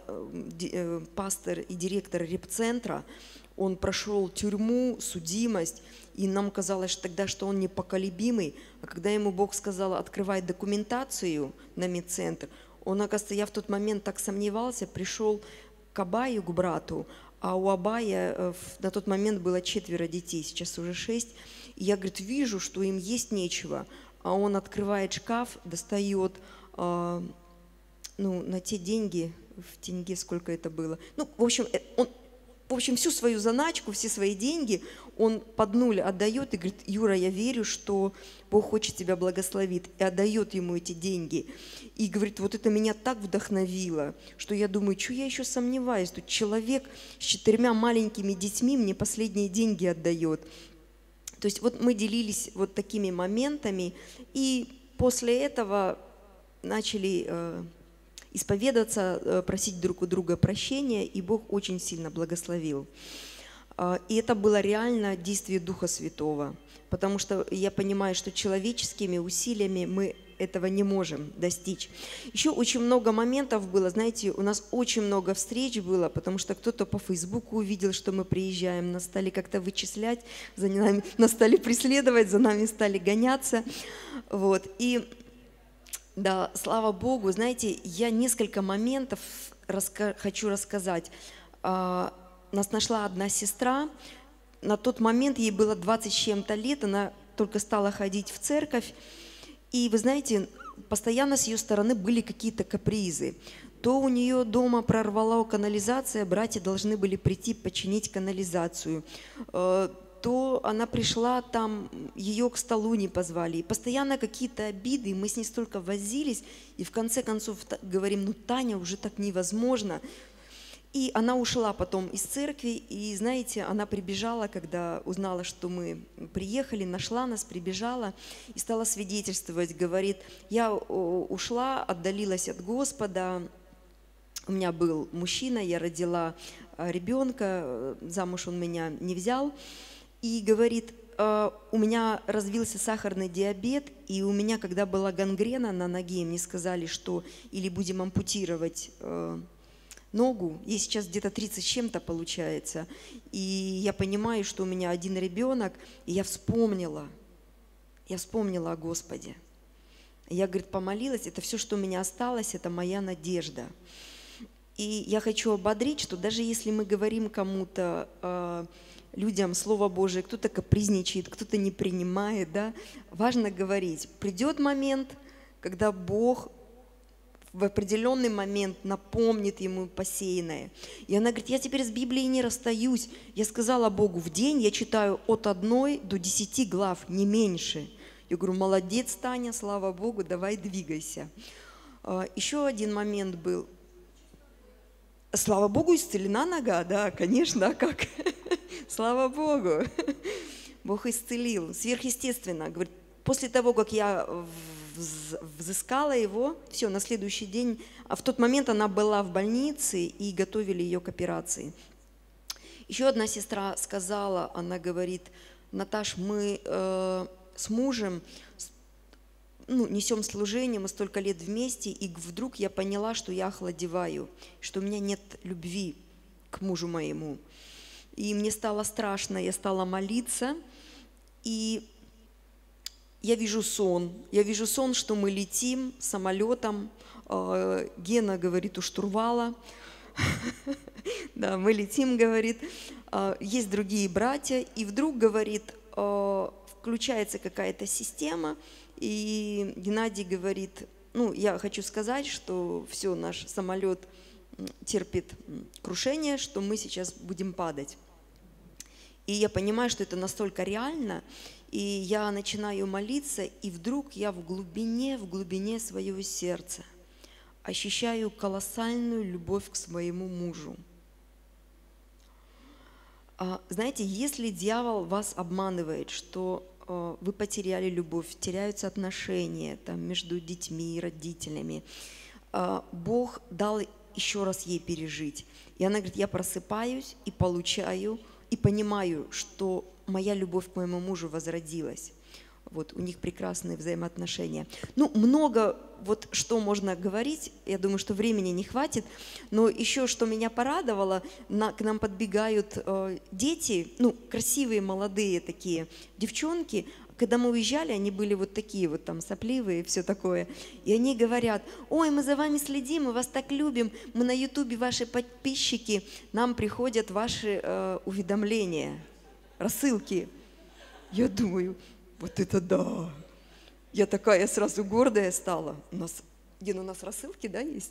пастор и директор репцентра, он прошел тюрьму, судимость, и нам казалось тогда, что он непоколебимый. А когда ему Бог сказал открывать документацию на медцентр, он, оказывается, я в тот момент так сомневался, пришел к Абаю, к брату, а у Абая на тот момент было 4 детей, сейчас уже 6. И я, говорит, вижу, что им есть нечего, а он открывает шкаф, достает, ну, на те деньги, в тенге сколько это было. Ну, в общем, всю свою заначку, все свои деньги он под 0 отдает и говорит, Юра, я верю, что Бог хочет тебя благословить, и отдает ему эти деньги. И говорит, вот это меня так вдохновило, что я думаю, что я еще сомневаюсь, тут человек с 4 маленькими детьми мне последние деньги отдает. То есть вот мы делились вот такими моментами, и после этого начали исповедаться, просить друг у друга прощения, и Бог очень сильно благословил. И это было реально действие Духа Святого, потому что я понимаю, что человеческими усилиями мы этого не можем достичь. Еще очень много моментов было, знаете, у нас очень много встреч было, потому что кто-то по Фейсбуку увидел, что мы приезжаем, нас стали как-то вычислять, за нами, нас стали преследовать, за нами стали гоняться. Вот. И да, слава Богу, знаете, я несколько моментов хочу рассказать. Нас нашла одна сестра, на тот момент ей было 20 с чем-то лет, она только стала ходить в церковь, и вы знаете, постоянно с ее стороны были какие-то капризы. То у нее дома прорвала канализация, братья должны были прийти починить канализацию, то она пришла, там ее к столу не позвали. И постоянно какие-то обиды, и мы с ней столько возились, и в конце концов говорим, ну, Таня, уже так невозможно. И она ушла потом из церкви, и, знаете, она прибежала, когда узнала, что мы приехали, нашла нас, прибежала и стала свидетельствовать, говорит, я ушла, отдалилась от Господа, у меня был мужчина, я родила ребенка, замуж он меня не взял, и говорит, у меня развился сахарный диабет, и у меня, когда была гангрена на ноге, мне сказали, что или будем ампутировать ногу, ей сейчас где-то 30 с чем-то получается, и я понимаю, что у меня один ребенок, и я вспомнила о Господе. Я, говорит, помолилась, это все, что у меня осталось, это моя надежда. И я хочу ободрить, что даже если мы говорим кому-то, людям Слово Божие, кто-то капризничает, кто-то не принимает, да, важно говорить, придет момент, когда Бог в определенный момент напомнит ему посеянное. И она говорит, я теперь с Библией не расстаюсь. Я сказала Богу, в день я читаю от 1 до 10 глав, не меньше. Я говорю, молодец, Таня, слава Богу, давай двигайся. Еще один момент был. Слава Богу, исцелена нога, да, конечно, а как? Слава Богу. Бог исцелил, сверхъестественно. Говорит, после того, как я взыскала его, все, на следующий день, а в тот момент она была в больнице и готовили ее к операции. Еще одна сестра сказала, она говорит, Наташ, мы с мужем несем служение, мы столько лет вместе, и вдруг я поняла, что я охладеваю, что у меня нет любви к мужу моему. и мне стало страшно, я стала молиться, и я вижу сон. Я вижу сон, что мы летим самолетом, Гена говорит у штурвала, да, мы летим, говорит, есть другие братья, и вдруг, говорит, включается какая-то система, и Геннадий говорит, ну, я хочу сказать, что все, наш самолет терпит крушение, что мы сейчас будем падать. И я понимаю, что это настолько реально, и я начинаю молиться, и вдруг я в глубине своего сердца ощущаю колоссальную любовь к своему мужу. Знаете, если дьявол вас обманывает, что вы потеряли любовь, теряются отношения там, между детьми и родителями, Бог дал еще раз ей пережить. И она говорит, я просыпаюсь и получаю, и понимаю, что моя любовь к моему мужу возродилась. Вот, у них прекрасные взаимоотношения. Ну, много вот что можно говорить, я думаю, что времени не хватит, но еще что меня порадовало, к нам подбегают дети, ну, красивые, молодые такие девчонки. Когда мы уезжали, они были вот такие вот там сопливые, все такое. И они говорят, ой, мы за вами следим, мы вас так любим, мы на Ютубе ваши подписчики, нам приходят ваши уведомления, рассылки. Я думаю, вот это да! Я такая сразу гордая стала. У нас рассылки, да, есть?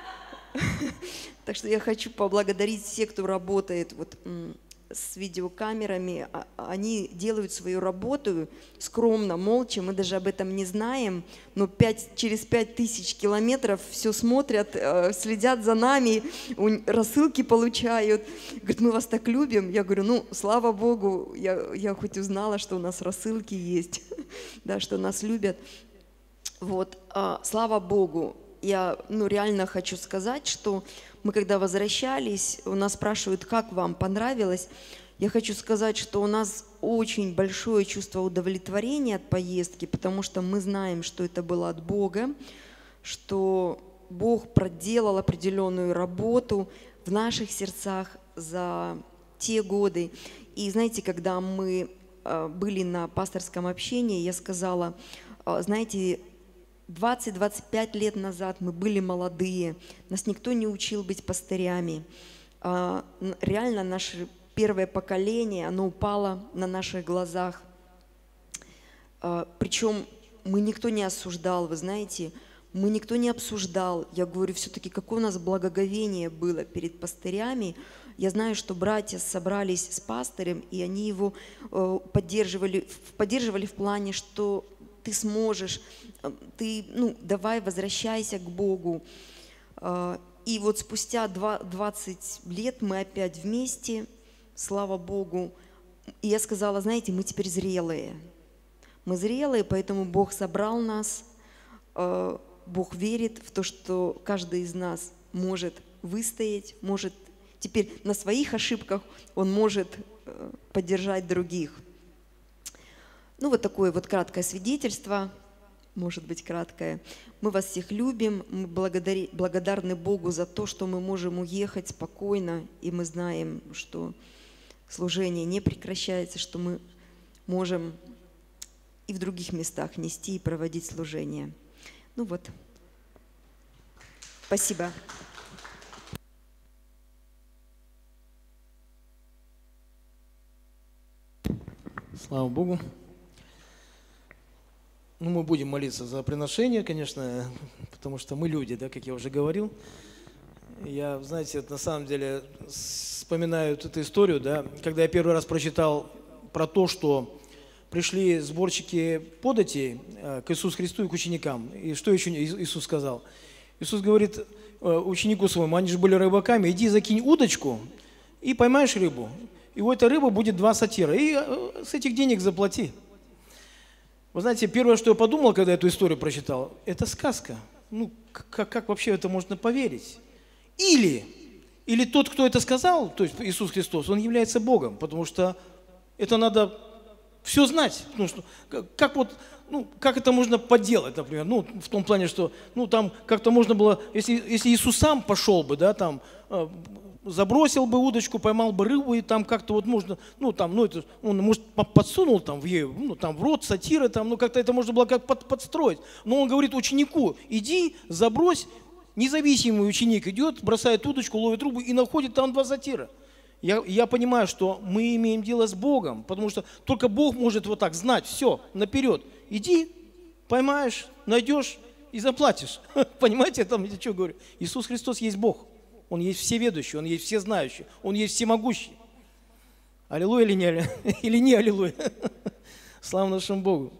Так что я хочу поблагодарить всех, кто работает вот с видеокамерами. Они делают свою работу скромно, молча. Мы даже об этом не знаем. Но через 5000 километров все смотрят, следят за нами, рассылки получают. Говорят, мы вас так любим. Я говорю, ну, слава Богу, я хоть узнала, что у нас рассылки есть, да, что нас любят. Вот, слава Богу. Я реально хочу сказать, что мы когда возвращались, у нас спрашивают, как вам понравилось. Я хочу сказать, что у нас очень большое чувство удовлетворения от поездки, потому что мы знаем, что это было от Бога, что Бог проделал определенную работу в наших сердцах за те годы. И знаете, когда мы были на пасторском общении, я сказала, знаете, 20-25 лет назад мы были молодые, нас никто не учил быть пастырями. Реально наше первое поколение, оно упало на наших глазах. Причем мы никто не осуждал, вы знаете, мы никто не обсуждал. Я говорю, все-таки какое у нас благоговение было перед пастырями. Я знаю, что братья собрались с пастырем, и они его поддерживали в плане, что ты сможешь, ты, давай возвращайся к Богу. И вот спустя 20 лет мы опять вместе, слава Богу. И я сказала, знаете, мы теперь зрелые. Мы зрелые, поэтому Бог собрал нас. Бог верит в то, что каждый из нас может выстоять, может теперь на своих ошибках он может поддержать других. Вот такое вот краткое свидетельство, может быть краткое. Мы вас всех любим, мы благодарны Богу за то, что мы можем уехать спокойно, и мы знаем, что служение не прекращается, что мы можем и в других местах нести и проводить служение. Спасибо. Слава Богу. Мы будем молиться за приношение, конечно, потому что мы люди, да, как я уже говорил. Я, знаете, на самом деле вспоминаю эту историю, да, когда я первый раз прочитал про то, что пришли сборщики податей к Иисусу Христу и к ученикам. И что еще Иисус сказал? Иисус говорит ученику своему, они же были рыбаками, иди закинь удочку и поймаешь рыбу. И у этой рыбы будет 2 сатира. И с этих денег заплати. Вы знаете, первое, что я подумал, когда эту историю прочитал, это сказка. Как вообще это можно поверить? Или тот, кто это сказал, то есть Иисус Христос, он является Богом, потому что это надо все знать. Ну, что, как вот, ну, как это можно поделать, например, ну, в том плане, что, ну, там как-то можно было, если Иисус сам пошел бы, да, там, забросил бы удочку, поймал бы рыбу, и там как-то вот можно, ну, там, ну, это, он, может, подсунул там ну, там, в рот сатиры, там, ну, как-то это можно было как подстроить. Но он говорит ученику: иди, забрось. Независимый ученик идет, бросает удочку, ловит рыбу и находит там 2 сатира. Я понимаю, что мы имеем дело с Богом, потому что только Бог может вот так знать все наперед. Иди, поймаешь, найдешь и заплатишь. Понимаете, я что говорю? Иисус Христос есть Бог. Он есть всеведущий, Он есть всезнающий, Он есть всемогущий. Аллилуйя или не, или не аллилуйя? Слава нашему Богу.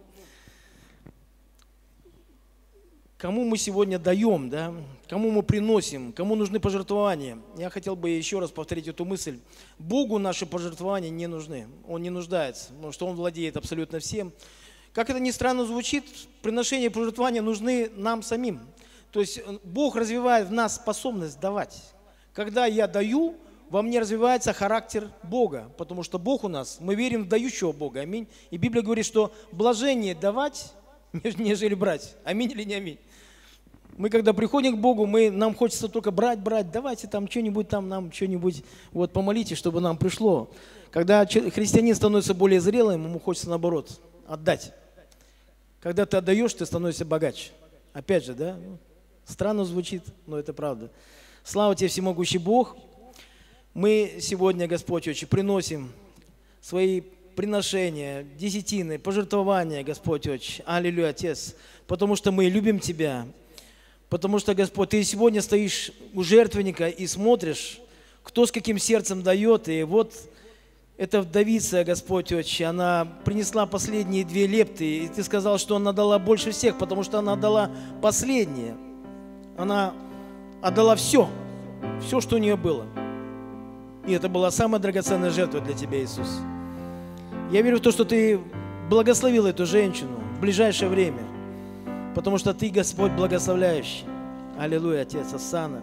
Кому мы сегодня даем, да? Кому мы приносим, кому нужны пожертвования? Я хотел бы еще раз повторить эту мысль. Богу наши пожертвования не нужны, Он не нуждается, потому что Он владеет абсолютно всем. Как это ни странно звучит, приношения и пожертвования нужны нам самим. То есть Бог развивает в нас способность давать. Когда я даю, во мне развивается характер Бога, потому что Бог у нас, мы верим в дающего Бога, аминь. И Библия говорит, что блажение давать, нежели брать. Аминь или не аминь? Мы когда приходим к Богу, нам хочется только брать, давайте там что-нибудь там, нам что-нибудь, вот помолитесь, чтобы нам пришло. Когда христианин становится более зрелым, ему хочется наоборот отдать. Когда ты отдаешь, ты становишься богаче. Опять же, да? Странно звучит, но это правда. Слава тебе, всемогущий Бог. Мы сегодня, Господь, очень приносим свои приношения, десятины, пожертвования, Господь, очень. Аллилуйя, Отец. Потому что мы любим Тебя. Потому что, Господь, Ты сегодня стоишь у жертвенника и смотришь, кто с каким сердцем дает. И вот эта вдовица, Господь, Отче, она принесла последние 2 лепты. И Ты сказал, что она дала больше всех, потому что она отдала последнее. Она отдала все, что у нее было. И это была самая драгоценная жертва для Тебя, Иисус. Я верю в то, что Ты благословил эту женщину в ближайшее время, потому что Ты, Господь, благословляющий. Аллилуйя, Отец, Осанна.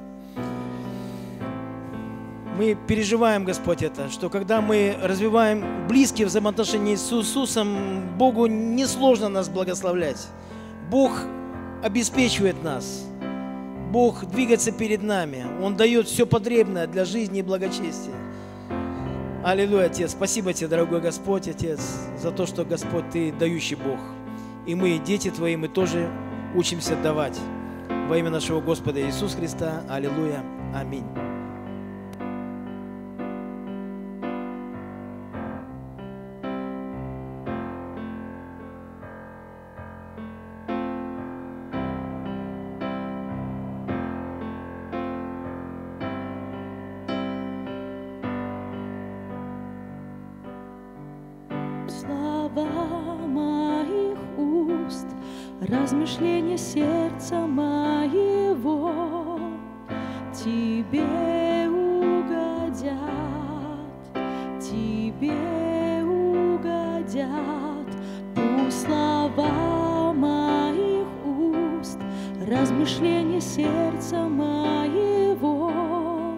Мы переживаем, Господь, это, что когда мы развиваем близкие взаимоотношения с Иисусом, Богу несложно нас благословлять. Бог обеспечивает нас. Бог двигается перед нами. Он дает все потребное для жизни и благочестия. Аллилуйя, Отец. Спасибо Тебе, дорогой Господь, Отец, за то, что, Господь, Ты дающий Бог. И мы, дети Твои, мы тоже учимся давать. Во имя нашего Господа Иисуса Христа. Аллилуйя. Аминь. Слова моих уст, размышления сердца моего Тебе угодят, Тебе угодят. Пусть слова моих уст, размышления сердца моего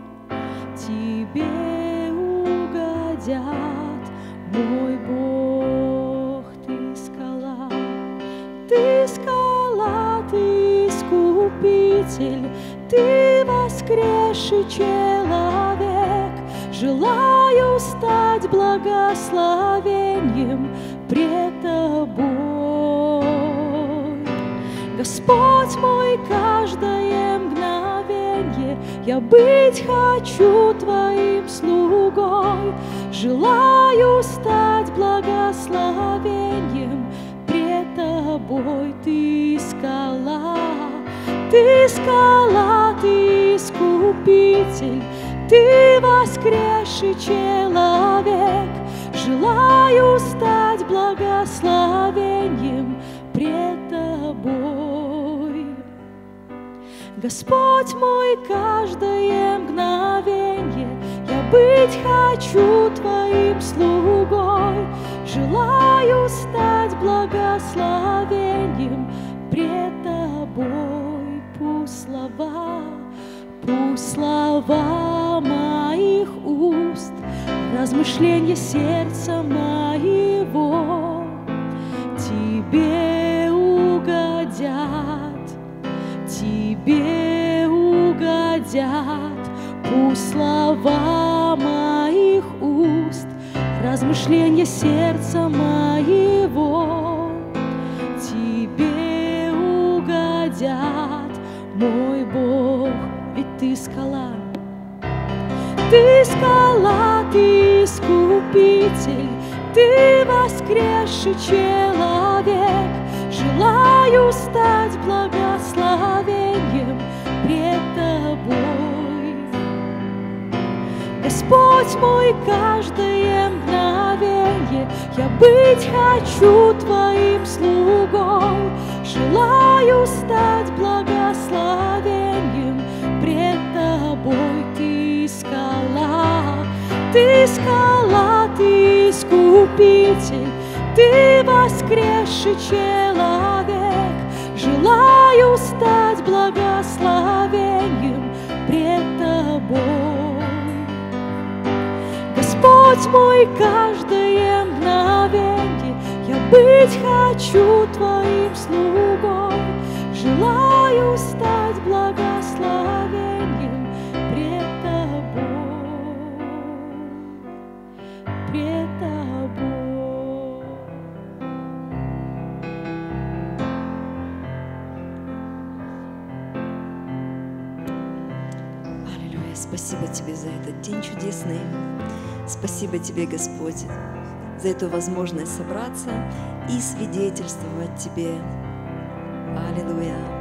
Тебе угодят. Мой Бог, Ты скала, Ты скала, Ты искупитель, Ты воскресший человек. Желаю стать благословением пред Тобой. Господь мой, каждое мгновенье я быть хочу Твоим слугой. Желаю стать благословением пред Тобой. Ты скала, Ты скала, Ты искупитель, Ты воскресший человек. Желаю стать благословением пред Тобой. Господь мой, каждое мгновенье я быть хочу Твоим слугой. Желаю стать благословением пред Тобой. Пусть слова моих уст, размышления сердца моего слова моих уст, размышления сердца моего Тебе угодят, мой Бог, ведь Ты скала. Ты скала, Ты искупитель, Ты воскресший человек. Желаю стать благословением пред Тобой. Господь мой, каждое мгновенье я быть хочу Твоим слугой. Желаю стать благословением пред Тобой. Ты скала, Ты искупитель, Ты воскресший человек. Желаю стать благословением пред Тобой. Господь мой, каждое мгновенье я быть хочу Твоим слугой. Желаю стать благословением пред Тобой, пред Тобой. Аллилуйя. Спасибо Тебе за этот день чудесный. Спасибо Тебе, Господь, за эту возможность собраться и свидетельствовать Тебе. Аллилуйя.